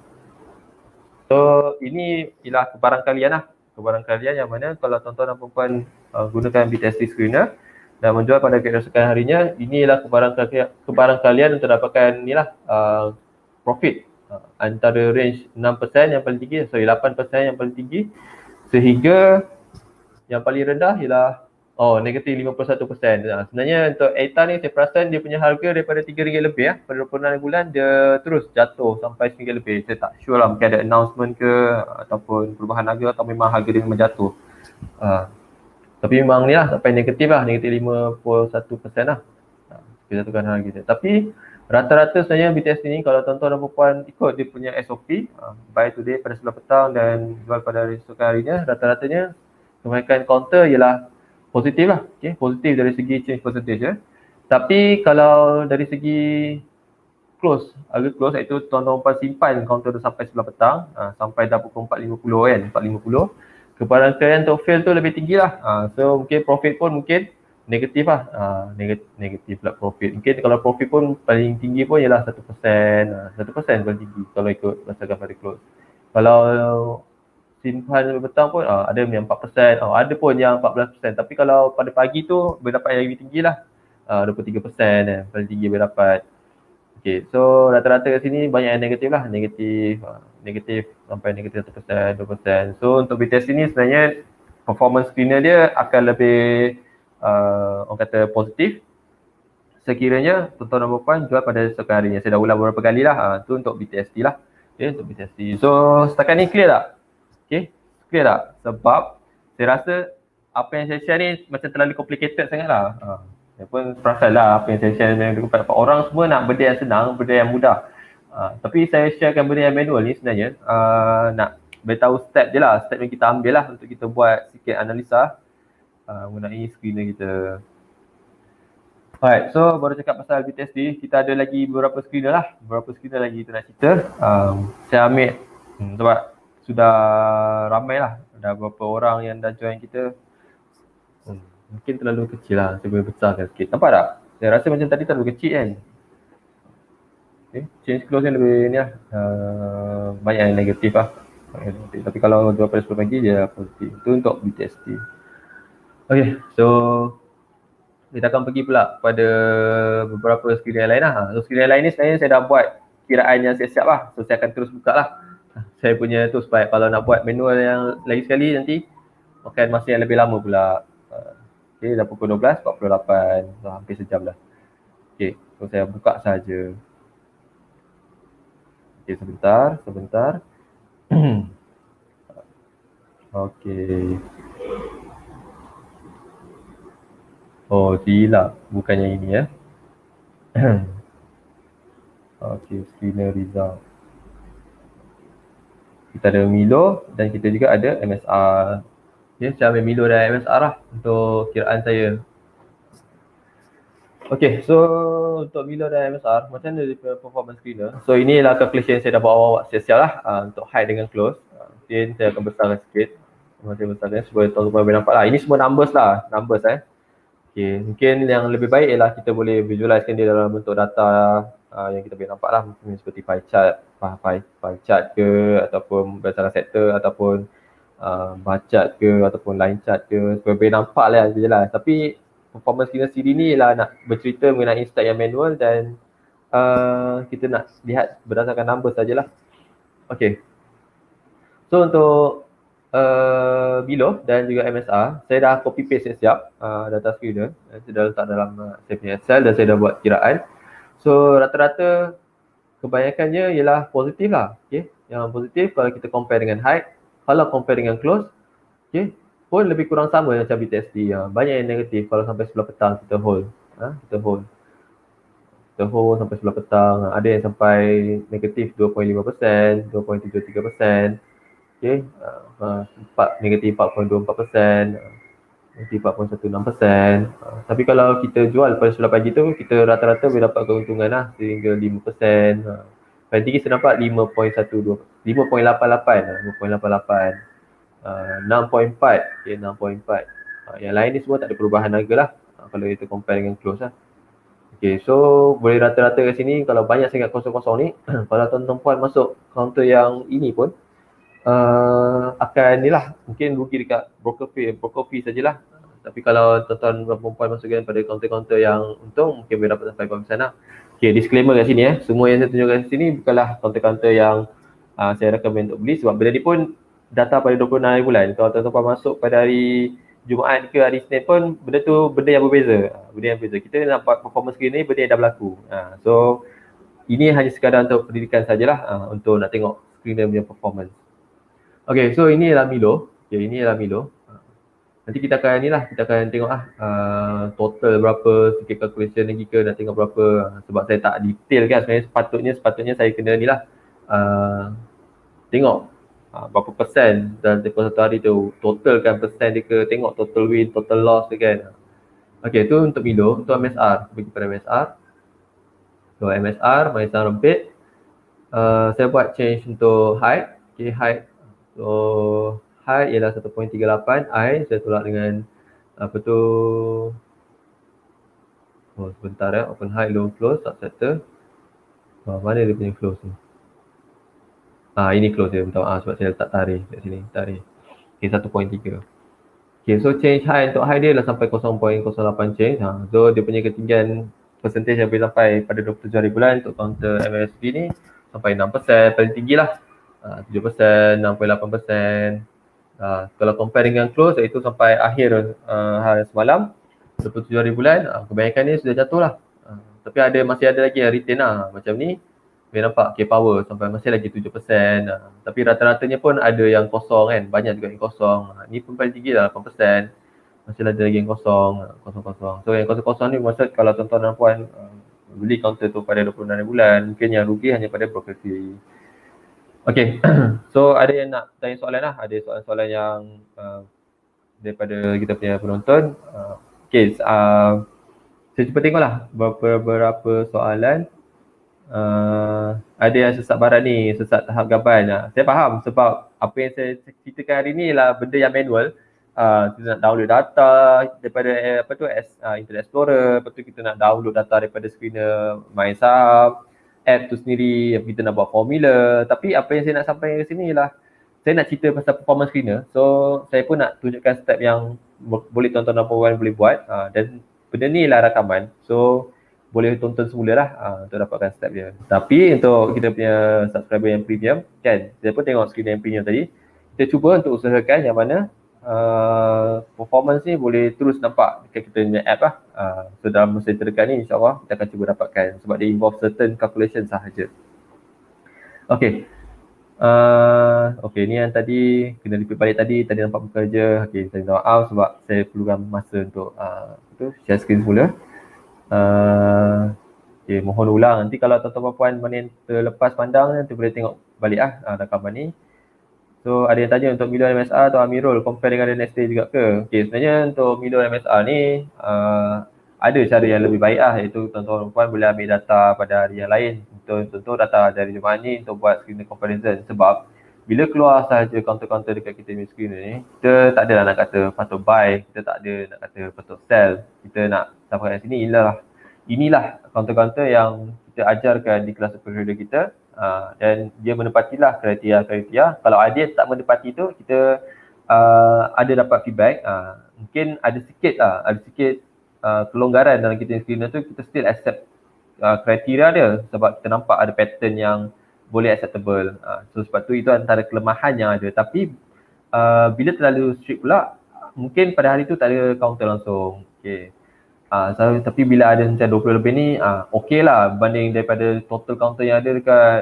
So ini ialah kebarangkalian lah. Kebarangkalian yang mana kalau tuan-tuan dan puan-puan gunakan BTST screener dan menjual pada keesokan harinya, inilah kebarangkalian untuk dapatkan inilah profit antara range 6% yang paling tinggi, 8% yang paling tinggi, sehingga yang paling rendah ialah negatif 51%. Sebenarnya untuk ETA ni saya perasan dia punya harga daripada RM3 lebih pada 26 bulan dia terus jatuh sampai RM1 lebih. Saya tak sure lah, mungkin ada announcement ke ataupun perubahan harga atau memang harga dia memang jatuh. Tapi memang ni lah sampai negatif lah, negatif 51% lah. Kita jatuhkan harga dia. Tapi rata-rata sebenarnya BTS ni kalau tuan-tuan dan puan ikut dia punya SOP, buy today pada sebelah petang dan jual pada esok harinya, rata-ratanya kebanyakan counter ialah positif lah, okay? Positif dari segi change percentage. Tapi kalau dari segi close, harga close iaitu tuan-tuan puan simpan counter tu sampai sebelah petang, sampai dah pukul 4.50 kan, 4.50, kebarangkalian untuk fail tu lebih tinggi lah. So mungkin profit pun mungkin negatif lah, negatif pula profit. Mungkin kalau profit pun paling tinggi pun ialah 1%, 1% paling tinggi kalau ikut berdasarkan pada close. Kalau simpan petang pun ada yang 4%, ada pun yang 14%. Tapi kalau pada pagi tu berdapat yang lebih tinggi lah, 23% paling tinggi berdapat. Okay, so rata-rata kat sini banyak yang negatif lah, negatif sampai negatif 1%, 2%. So untuk BTS ini sebenarnya performance screener dia akan lebih orang kata positif sekiranya tuan-tuan dan puan jual pada esok harinya. Saya dah ulang beberapa kali lah, tu untuk BTST lah. Okay, untuk BTST. So setakat ni clear tak? Okay, clear tak? Sebab saya rasa apa yang saya share ni macam terlalu complicated sangat lah. Saya pun perasan lah apa yang saya share ni, orang semua nak benda yang senang, benda yang mudah. Tapi saya sharekan benda yang manual ni sebenarnya nak beritahu step je lah, step yang kita ambil lah untuk kita buat sikit analisa mengenai screener kita. Alright, so baru cakap pasal BTST, kita ada lagi beberapa screener lah, beberapa screener lagi kita nak cerita. Saya ambil sebab sudah ramai lah, ada beberapa orang yang dah join kita. Mungkin terlalu kecil lah, saya boleh besarkan sikit. Nampak tak? Saya rasa macam tadi terlalu kecil kan. Okay, change close yang lebih ni lah, banyak yang negatif lah. Tapi kalau jual pada 10 pagi dia positif. Itu untuk BTST. Okay, so kita akan pergi pula pada beberapa screener lain lah. So screener lain ni sebenarnya saya dah buat kiraan yang siap-siap lah. So saya akan terus buka lah saya punya tu supaya kalau nak buat manual yang lagi sekali nanti makan masa yang lebih lama pula. Okay, dah pukul 12.48, so hampir sejam dah. Okay, so saya buka saja. Okay, sebentar. Okay. Oh, silap. Bukannya ini ya. Okay, screener result. kita ada Milo dan kita juga ada MSR. Okay, saya ambil Milo dan MSR lah untuk kiraan saya. Okay, so untuk Milo dan MSR, macam mana dia performance screener? So inilah calculation saya dah buat awal siap-siap lah untuk high dengan close. Mungkin saya akan besarkan sikit. Saya besarkan supaya tuan-tuan boleh nampak lah. Ini semua numbers lah, numbers Okay, mungkin yang lebih baik ialah kita boleh visualisekan dia dalam bentuk data yang kita boleh nampak lah. Mungkin seperti pie chart ke, ataupun berdasarkan sektor, ataupun bar chart ke, ataupun line chart ke, supaya boleh nampak lah jelas. Tapi performance screener CD ni ialah nak bercerita mengenai start yang manual dan kita nak lihat berdasarkan number sajalah. Okay. So untuk Milo dan juga MSR, saya dah copy paste siap data screener. Saya dah letak dalam saya punya Excel dan saya dah buat kiraan. So rata-rata kebanyakannya ialah positif lah. Okay. Yang positif kalau kita compare dengan height, kalau compare dengan close, okay, pun lebih kurang sama macam BTSD. Banyak yang negatif kalau sampai sebelah petang kita hold. Kita hold sampai sebelah petang. Ada yang sampai negatif 2.5%, 2.73%. Okay, negatif 4.24%, negatif 4.16%. Tapi kalau kita jual pada sebelah pagi tu, kita rata-rata boleh dapat keuntungan lah sehingga 5%. Paling tinggi saya dapat 5.12, 5.88, 5.88. 6.4, okay, 6.4. Yang lain ni semua tak ada perubahan harga lah kalau kita compare dengan close lah. Okay, so boleh rata-rata kat sini kalau banyak sangat kosong-kosong ni, kalau tuan-tuan puan masuk counter yang ini pun akan ni lah, mungkin rugi dekat broker fee sajalah. Tapi kalau tuan-tuan perempuan masukkan pada counter-counter yang untung, mungkin boleh dapat sampai 5% lah. Okay, disclaimer kat sini semua yang saya tunjukkan kat sini bukanlah counter-counter yang saya recommend untuk beli, sebab benda ni pun data pada 26 hari bulan. Kalau tuan-tuan masuk pada hari Jumaat ke hari Isnin pun benda tu benda yang berbeza. Benda yang berbeza. Kita nampak performance screen ni benda yang dah berlaku. So ini hanya sekadar untuk pendidikan sajalah untuk nak tengok screener punya performance. Okay, so ini ialah Milo. Okay, ini ialah Milo. Nanti kita akan kita akan tengok total berapa, sikit calculation lagi ke, nak tengok berapa. Sebab saya tak detail kan sebenarnya, sepatutnya saya kena tengok berapa persen dalam tempoh satu hari tu, totalkan persen dia ke, tengok total win, total loss dia kan. Okay, tu untuk Milo. Untuk MSR, pergi pada MSR. So MSR, MSR rempit. Saya buat change untuk height. Okay, height. So height ialah 1.38. I saya tolak dengan apa tu, sebentar open height, low close, subsetter. Mana dia punya close ni? Ini close dia, minta maaf sebab saya letak tarikh kat sini, tarikh. Okay, 1.3. Okay, so change height untuk height dia lah sampai 0.08 change. So dia punya ketinggian percentage yang boleh sampai pada 27 hari bulan untuk counter MASD ni sampai 6%, paling tinggi lah. 7%, 6.8%. Kalau compare dengan close, iaitu sampai akhir hari semalam 27 hari bulan, kebanyakan ni sudah jatuh lah. Tapi masih ada lagi yang retain lah. Macam ni boleh nampak K-Power sampai masih lagi 7%. Tapi rata-ratanya pun ada yang kosong kan, banyak juga yang kosong. Ni pun paling tinggi lah 8%. Masih ada lagi yang kosong. So yang kosong-kosong ni maksud kalau tuan-tuan dan puan beli counter tu pada 26 hari bulan, mungkin yang rugi hanya pada broker fee. Okay, so ada yang nak tanya soalan lah, ada soalan-soalan yang daripada kita punya penonton. Okay, saya cuba tengoklah beberapa soalan. Ada yang sesat barat ni, sesat tahap gaban. Saya faham sebab apa yang saya ceritakan hari ni lah benda yang manual. Kita nak download data daripada Internet Explorer, lepas tu kita nak download data daripada screener My Saham, app tu sendiri, kita nak buat formula. Tapi apa yang saya nak sampaikan ke sini ialah saya nak cerita pasal performance screener. So saya pun nak tunjukkan step yang boleh tuan-tuan dan puan boleh buat, dan benda ni lah rakaman. So boleh tonton semula lah untuk dapatkan step dia. Tapi untuk kita punya subscriber yang premium kan, saya pun tengok screen yang premium tadi, kita cuba untuk usahakan yang mana performance ni boleh terus nampak dekat kita punya app lah. So dalam masa terdekat ni insyaAllah kita akan cuba dapatkan sebab dia involve certain calculation sahaja. Okay. Okay, ni yang tadi kena repeat balik tadi nampak muka je. Okay, saya minta maaf sebab saya perlukan masa untuk share screen semula. Okay, mohon ulang. Nanti kalau tuan-tuan puan mana yang terlepas pandang, nanti boleh tengok balik rakaman ni. So ada yang tanya untuk Milo MSR atau Amirul compare dengan Neste juga ke? Okay, sebenarnya untuk Milo MSR ni ada cara yang lebih baik lah, iaitu tuan-tuan puan boleh ambil data pada hari yang lain. Contoh data dari Jumaat ni untuk buat screen comparison, sebab bila keluar sahaja counter-counter dekat kita punya screen ni, kita tak ada nak kata patut buy, kita tak ada nak kata patut sell. Kita nak sampaikan sini inilah counter-counter yang kita ajarkan di kelas superhero kita, dan dia menepatilah kriteria. Kalau ada tak menepati tu, kita ada dapat feedback, mungkin ada sikit kelonggaran dalam kita screener tu, kita still accept kriteria dia sebab kita nampak ada pattern yang boleh acceptable. So sebab tu itu antara kelemahan yang ada. Tapi bila terlalu strict pula, mungkin pada hari tu tak ada counter langsung. Okay. Tapi bila ada macam 20 lebih ni, okey lah banding daripada total counter yang ada dekat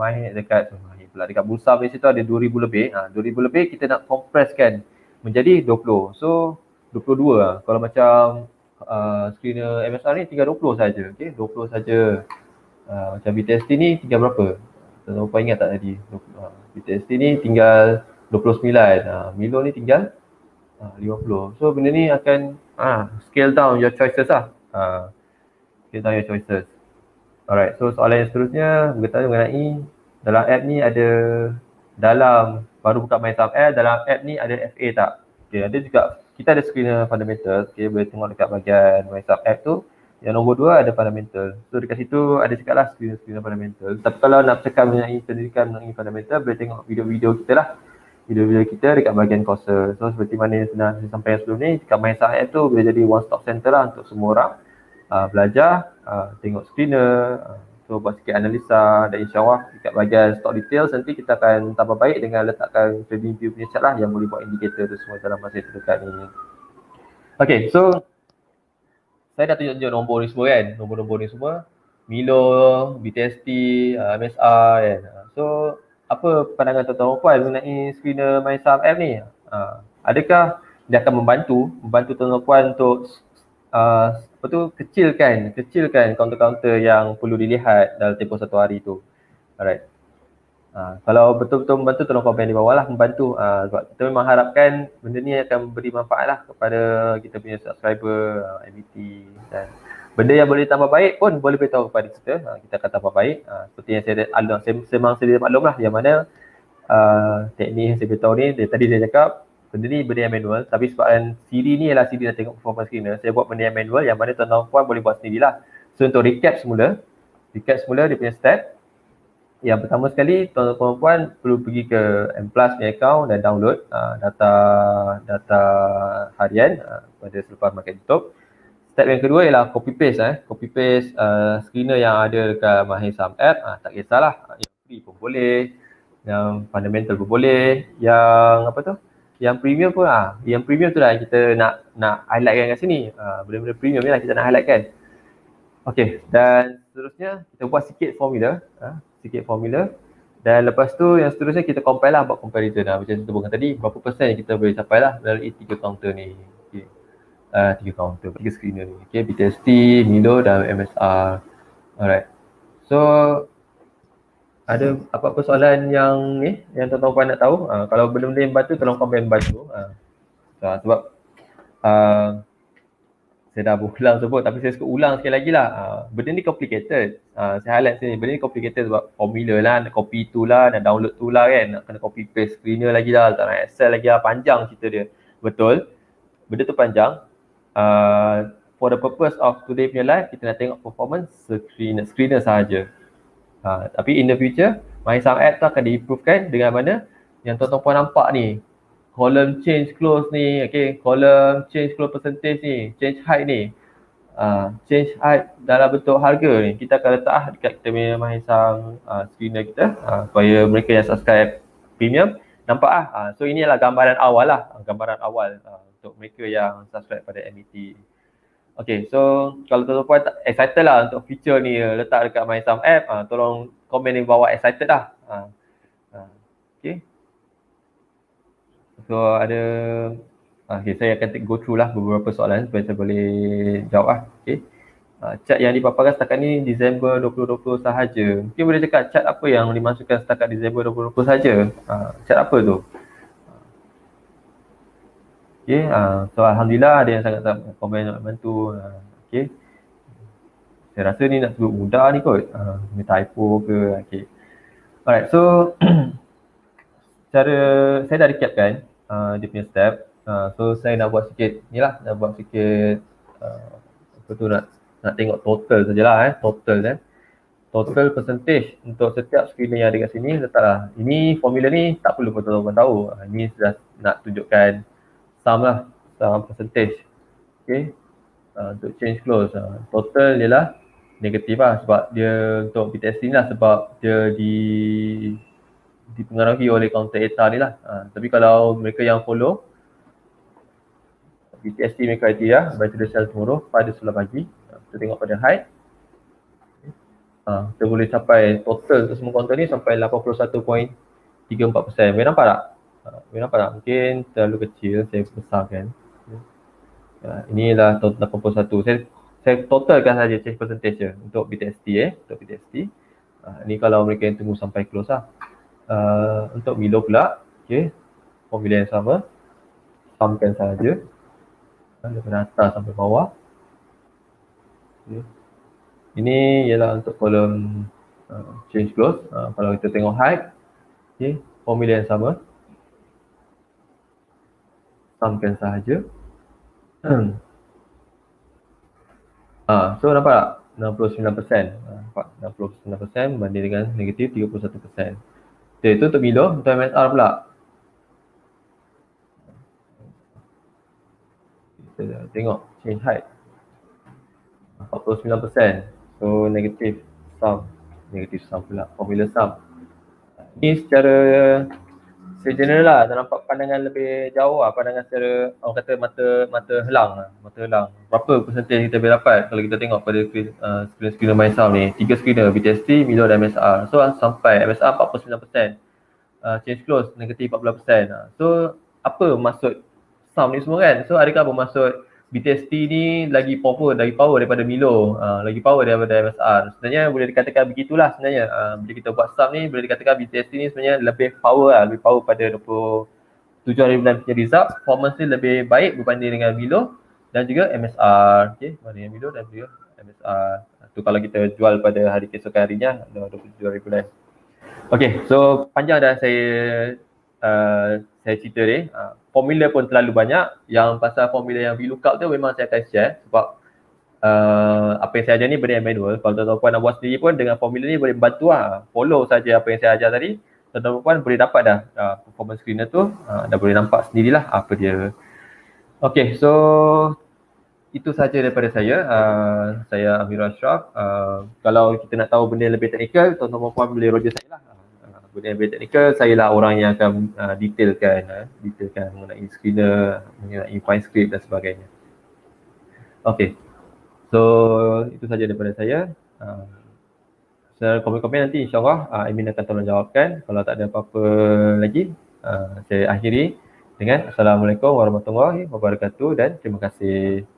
dekat Bursa Malaysia tu ada 2,000 lebih. 2,000 lebih kita nak compresskan menjadi 20. So 22 lah. Kalau macam screener MSR ni tinggal 20 saja. Okey, 20 saja. Macam BTST ni tinggal berapa? Tak tahu ingat tak tadi. BTST ni tinggal 29. Milo ni tinggal 50. So benda ni akan scale down your choices lah. Scale down your choices. Alright, so soalan yang seterusnya berkaitan mengenai dalam app ni ada, baru buka My Saham app, dalam app ni ada FA tak? Okay, ada juga, kita ada screener fundamental. Okay, boleh tengok dekat bahagian My Saham app tu. Yang nombor 2 ada fundamental. So dekat situ ada cakap lah screener fundamental. Tapi kalau nak cakap mengenai pendidikan mengenai fundamental, boleh tengok video-video kita lah. Video-video kita dekat bahagian courses. So seperti mana yang saya sampaikan sebelum ni, dekat My Saham app tu boleh jadi one stop center lah untuk semua orang belajar, tengok screener, so buat sikit analisa, dan insyaAllah dekat bahagian stock details nanti kita akan tambah baik dengan letakkan trading view punya chart lah yang boleh buat indikator tu semua dalam masa terdekat ni. Okay, so saya dah tunjuk nombor ni semua kan, nombor-nombor ni semua, Milo, BTST, MSR kan. So apa pandangan tuan-tuan puan mengenai screener My Saham app ni? Adakah dia akan membantu tuan-tuan puan untuk kecilkan counter-counter yang perlu dilihat dalam tempoh satu hari tu. Alright. Kalau betul-betul membantu, tolong komen di bawah lah membantu. Sebab kita memang harapkan benda ni akan beri manfaat lah kepada kita punya subscriber, MBT, dan benda yang boleh tambah baik pun boleh beritahu kepada kita. Kita akan tambah baik. Seperti yang saya sedia maklum lah, yang mana teknik yang saya beritahu ni, tadi saya cakap benda ni benda yang manual, tapi sebabkan Siri ni ialah Siri nak tengok performance screener, saya buat benda yang manual yang mana tuan-tuan puan boleh buat sendirilah. So untuk recap semula dia punya step. Yang pertama sekali, tuan-tuan puan perlu pergi ke M+ punya account dan download data harian pada selepas market tutup. Step yang kedua ialah copy paste screener yang ada dekat My Saham app. Tak kisahlah, yang free pun boleh, yang fundamental pun boleh, yang premium pun yang premium tu lah kita nak highlightkan kat sini. Benda-benda premium ni lah kita nak highlightkan. Okey, dan seterusnya kita buat sikit formula, dan lepas tu yang seterusnya kita compile lah, buat comparison lah. Macam kita bukan tadi, berapa persen yang kita boleh capai lah melalui 3 counter ni. Okay. 3 screener ni. Okay, BTST, Milo dan MSR. Alright. So ada apa-apa soalan yang tuan-tuan puan nak tahu? Kalau benda-benda yang bantu, tolong komen bantu. Sebab saya dah berulang sebut, tapi saya suka ulang sekali lagi lah. Benda ni complicated. Saya highlight sini, benda ni complicated sebab formula lah, nak copy tu lah, nak download tu lah kan, nak kena copy paste screener lagi lah, tak nak Excel lagi lah, panjang cerita dia. Betul, benda tu panjang. For the purpose of today punya live, kita nak tengok performance screener sahaja. Tapi in the future, My Saham app tu akan diimprovekan dengan mana yang tuan-tuan puan nampak ni, column change close ni, okay, column change close percentage ni, change height ni, change height dalam bentuk harga ni, kita akan letak dekat kita punya My Saham screener kita, supaya mereka yang subscribe premium nampak so ini adalah gambaran awal lah, untuk mereka yang subscribe pada MBT. Okay, so kalau tuan-tuan puan excited lah untuk feature ni letak dekat My Saham app, tolong komen di bawah excited lah. Okay. So ada, okay, saya akan go through lah beberapa soalan supaya saya boleh jawab lah. Okay. Cat yang dipaparkan setakat ni Disember 2020 sahaja. Mungkin boleh cakap cat apa yang dimasukkan setakat Disember 2020 sahaja? Cat apa tu? Okay, so Alhamdulillah ada yang sangat-sangat komen nak bantu. Okay. Saya rasa ni nak sebut mudah ni kot. Typo ke. Okay. Alright, so cara saya dah recapkan dia punya step. So saya nak buat sikit ni lah, nak buat sikit apa tu, nak tengok total sajalah total kan. Total percentage untuk setiap screener yang ada kat sini letaklah. Ini formula ni tak perlu pun tuan-tuan tahu. Ini sudah nak tunjukkan sum lah, sum percentage. Okay. Untuk change close, total ialah negatif lah sebab dia untuk BTST ni lah, sebab dia dipengaruhi oleh counter ETA ni lah. Tapi kalau mereka yang follow BTST criteria by to the cell tomorrow pada 11 pagi, kita tengok pada height, kita boleh capai total untuk semua counter ni sampai 81.34%. Boleh nampak tak? Boleh nampak tak? Mungkin terlalu kecil, saya besarkan. Inilah total 81. Saya totalkan saja change percentage je untuk BTST untuk BTST. Ni kalau mereka yang tunggu sampai close lah. Untuk Milo pula, okay, formula yang sama, sumkan saja daripada atas sampai bawah. Okay. Ini ialah untuk kolom change close. Kalau kita tengok height, okay, formula yang sama, sumkan sahaja. So nampak tak? 69%. Nampak 69% banding dengan negatif 31%. Okay, itu untuk Milo. Untuk MSR pula, kita tengok change height 49%. So negatif sum pula, formula sum. Ini secara general lah, tak nampak pandangan lebih jauh lah, pandangan secara orang kata mata helang. Berapa percentage kita boleh dapat kalau kita tengok pada screener MySum ni, 3 screener BTST, Milo dan MSR. So sampai MSR 49%, change close negatif 14%. So apa maksud sum ni semua kan? So adakah bermaksud BTST ni lagi power daripada Milo, lagi power daripada MSR? Sebenarnya boleh dikatakan begitulah sebenarnya. Bila kita buat sum ni, boleh dikatakan BTST ni sebenarnya lebih power pada 27,000 punya result. Performance ni lebih baik berbanding dengan Milo dan juga MSR. Okay, berbanding dengan Milo dan juga MSR. Tu kalau kita jual pada hari keesokan harinya 27,000. Okay, so panjang dah saya cerita ni. Formula pun terlalu banyak. Yang pasal formula yang VLOOKUP tu memang saya akan share sebab apa yang saya ajar ni benda yang manual. Kalau tuan-tuan puan nak buat sendiri pun dengan formula ni boleh membantu lah. Follow saja apa yang saya ajar tadi, tuan-tuan puan boleh dapat dah performance screener tu, dah boleh nampak sendirilah apa dia. Okay, so itu saja daripada saya. Saya Amirul Ashraf. Kalau kita nak tahu benda lebih teknikal, tuan-tuan puan boleh roger saya lah. Benda yang lebih teknikal, saya lah orang yang akan detailkan mengenai screener, mengenai file script dan sebagainya. Okay, so itu saja daripada saya. Komen-komen nanti insyaAllah admin akan tolong jawabkan. Kalau tak ada apa-apa lagi, saya akhiri dengan Assalamualaikum warahmatullahi wabarakatuh dan terima kasih.